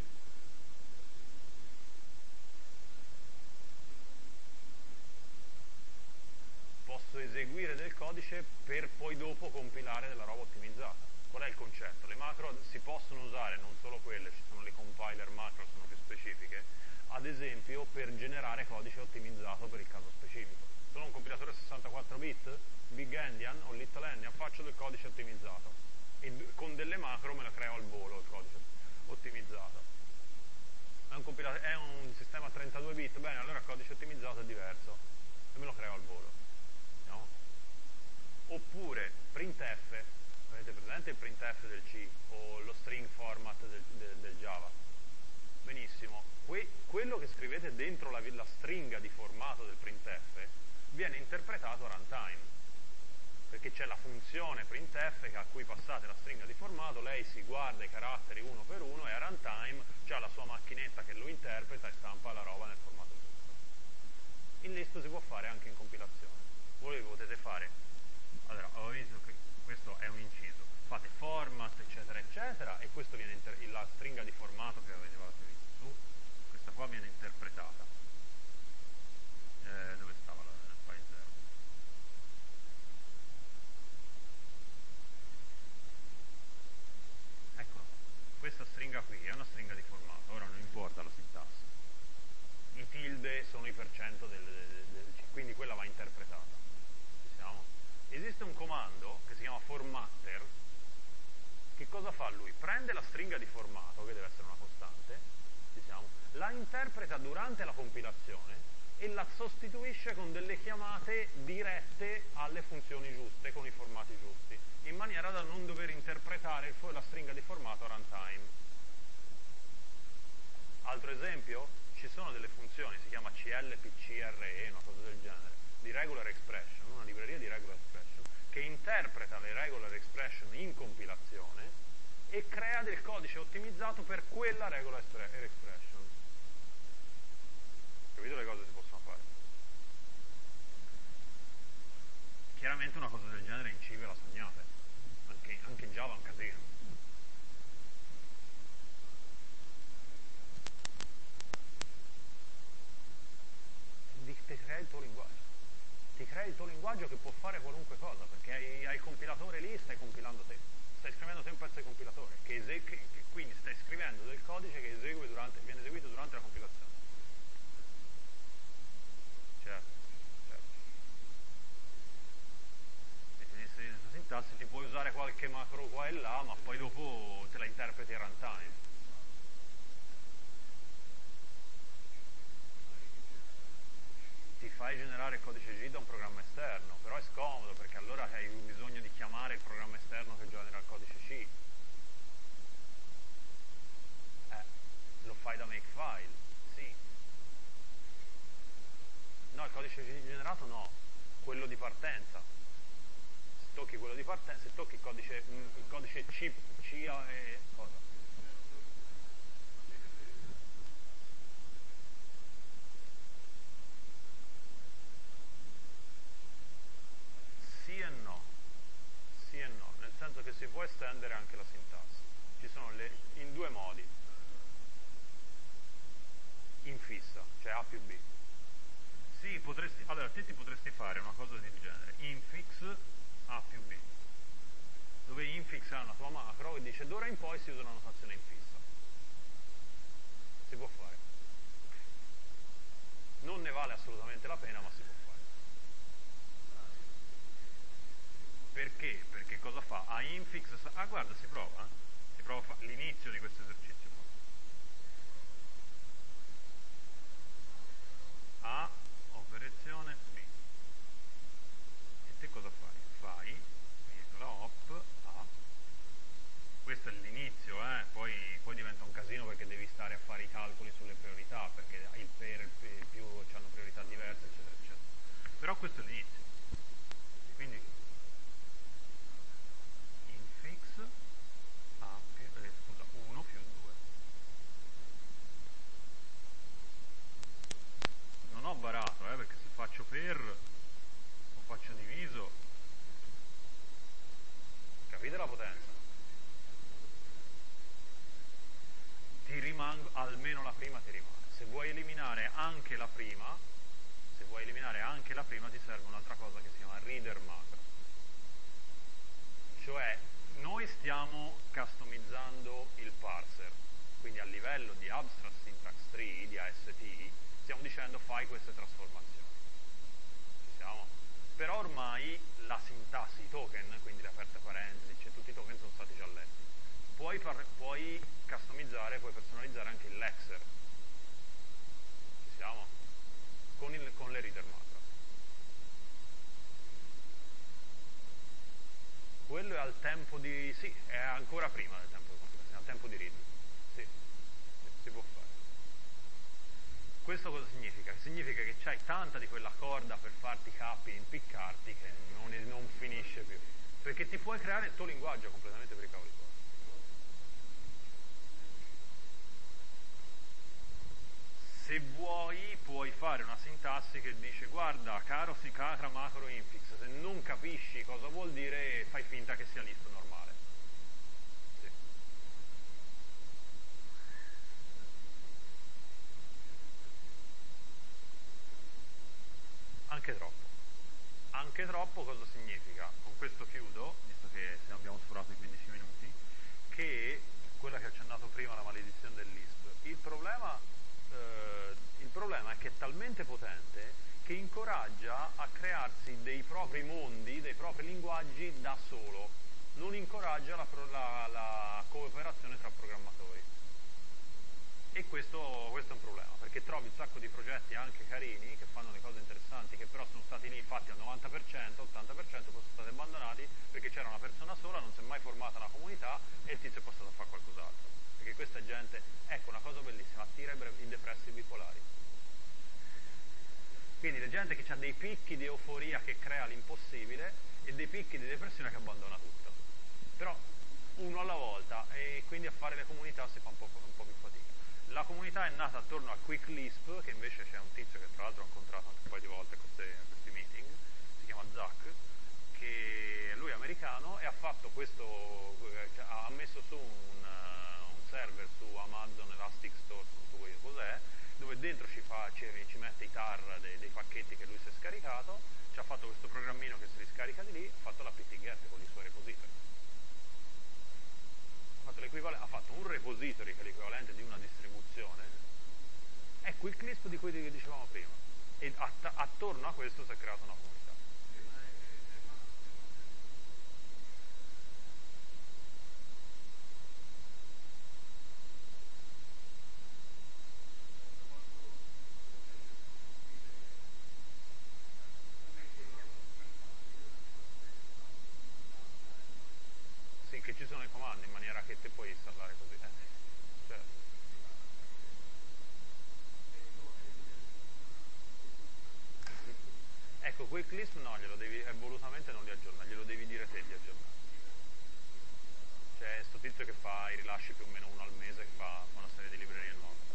posso eseguire del codice per poi dopo compilare della roba ottimizzata. Qual è il concetto? Le macro si possono usare, non solo quelle, ci sono le compiler macro, sono più specifiche, ad esempio per generare codice ottimizzato per il caso specifico. Sono un compilatore sessantaquattro bit, Big Endian o Little Endian, faccio del codice ottimizzato e con delle macro me la creo al volo il codice ottimizzato. È un, è un sistema trentadue bit, bene, allora il codice ottimizzato è diverso e me lo creo al volo. No? Oppure printf, avete presente il printf del C o lo string format del, del, del Java? Benissimo, que, quello che scrivete dentro la, la stringa di formato del printf viene interpretato a runtime, perché c'è la funzione printf a cui passate la stringa di formato, lei si guarda i caratteri uno per uno e a runtime c'ha la sua macchinetta che lo interpreta e stampa la roba nel formato giusto. Il list si può fare anche in compilazione. Voi potete fare, allora ho visto che questo è un inciso, fate format eccetera eccetera e questo viene inter- la stringa di formato che avete visto su, questa qua viene interpretata. Eh, dove stava la nel file zero? Eccola, questa stringa qui è una stringa di formato, ora non importa la sintassi. I tilde sono i percento del, del, del quindi quella va interpretata. Ci siamo? Esiste un comando che si chiama formatter. Che cosa fa lui? Prende la stringa di formato, che deve essere una costante, ci siamo, la interpreta durante la compilazione e la sostituisce con delle chiamate dirette alle funzioni giuste, con i formati giusti, in maniera da non dover interpretare il, la stringa di formato a runtime. Altro esempio? Ci sono delle funzioni, si chiama C L P C R E, una cosa del genere, di regular expression, una libreria di regular expression, che interpreta le regular expression in compilazione e crea del codice ottimizzato per quella regular expression. Capito le cose si possono fare? Chiaramente una cosa del genere in C ve la sognate, anche, anche in Java è un casino. Ti crea il tuo linguaggio, ti crea il tuo linguaggio che può fare qualunque cosa, perché hai, hai il compilatore lì, stai compilando te, stai scrivendo te un pezzo di compilatore, che che, che, quindi stai scrivendo del codice che esegue durante, viene eseguito durante la compilazione. Certo, certo. E ti dice questa sintassi, ti puoi usare qualche macro qua e là, ma poi dopo te la interpreti a runtime. Ti fai generare il codice G da un programma esterno, però è scomodo perché allora hai bisogno di chiamare il programma esterno che genera il codice C. Eh, lo fai da makefile, sì. No, il codice G generato no, quello di partenza. Se tocchi quello di partenza, se tocchi il codice, il codice C, C e cosa? Sì e no, sì e no, nel senso che si può estendere anche la sintassi. Ci sono le, in due modi, in fissa, cioè A più B. Sì, potresti, allora te ti potresti fare una cosa del genere, infix A più B, dove infix è una tua macro e dice d'ora in poi si usa una notazione in fissa. Si si può fare. Non ne vale assolutamente la pena, ma si può fare. Perché? Perché cosa fa? A infix, ah guarda, si prova, eh? Si prova a fa- l'inizio di questo esercizio qua. A, operazione B. E te cosa fai? Fai, virgola, op, A. Questo è l'inizio, eh? poi, poi diventa un casino perché devi stare a fare i calcoli sulle priorità, perché il per e il più, il più hanno priorità diverse, eccetera, eccetera. Però questo è l'inizio. Quindi infix A, eh, scusa, uno più due. Non ho barato, eh, perché se faccio per o faccio diviso, capite la potenza? Ti rimango, almeno la prima ti rimane. Se vuoi eliminare anche la prima, se vuoi eliminare anche la prima ti serve un'altra cosa che si chiama reader macro. Cioè, noi stiamo customizzando il parser, quindi a livello di abstract syntax tree, di A S T, stiamo dicendo fai queste trasformazioni. Ci siamo? Però ormai la sintassi, i token, quindi le aperte parentesi, cioè tutti i token sono stati già letti. Puoi, puoi customizzare, puoi personalizzare anche il lexer. Ci siamo? Con, il, con le reader macro. Quello è al tempo di... sì, è ancora prima del tempo di compilazione, al tempo di read. Sì, sì, si può fare. Questo cosa significa? Significa che c'hai tanta di quella corda per farti capi e impiccarti che non, non finisce più. Perché ti puoi creare il tuo linguaggio completamente per i cavoli tuoi. Se vuoi, puoi fare una sintassi che dice guarda, caro cara macro infix, se non capisci cosa vuol dire, fai finta che sia list normale. Sì. Anche troppo. Anche troppo cosa significa? Con questo chiudo, visto che abbiamo sforato i quindici minuti, che quella che ho accennato prima, la maledizione del list, il problema... il problema è che è talmente potente che incoraggia a crearsi dei propri mondi, dei propri linguaggi da solo, non incoraggia la, la, la cooperazione tra programmatori. E questo, questo è un problema, perché trovi un sacco di progetti anche carini, che fanno le cose interessanti, che però sono stati lì fatti al novanta per cento, ottanta per cento, poi sono stati abbandonati perché c'era una persona sola, non si è mai formata una comunità e il tizio è passato a fare qualcos'altro. Perché questa gente, ecco una cosa bellissima, attira i depressi bipolari. Quindi la gente che ha dei picchi di euforia che crea l'impossibile e dei picchi di depressione che abbandona tutto. Però uno alla volta, e quindi a fare le comunità si fa un po', un po' più fatica. La comunità è nata attorno a Quick Lisp, che invece c'è un tizio che tra l'altro ho incontrato anche un paio di volte a questi, a questi meeting, si chiama Zach, che lui è americano e ha fatto questo, ha messo su un, un server su Amazon Elasticsearch, non so io cos'è, dove dentro ci, fa, ci, ci mette i tar dei, dei pacchetti che lui si è scaricato, ci ha fatto questo programmino che si riscarica di lì, ha fatto la apt-get con i suoi repository. Ha fatto, ha fatto un repository che è l'equivalente di una distribuzione, è Quick Lisp di cui dicevamo prima, e att- attorno a questo si è creata una comunità. Che ci sono i comandi in maniera che te puoi installare così. Eh, certo. Ecco, Quick Lisp no, glielo devi, eh, volutamente non li aggiorna, glielo devi dire te di aggiornare. C'è sto tizio che fa i rilasci più o meno uno al mese, che fa una serie di librerie nuove.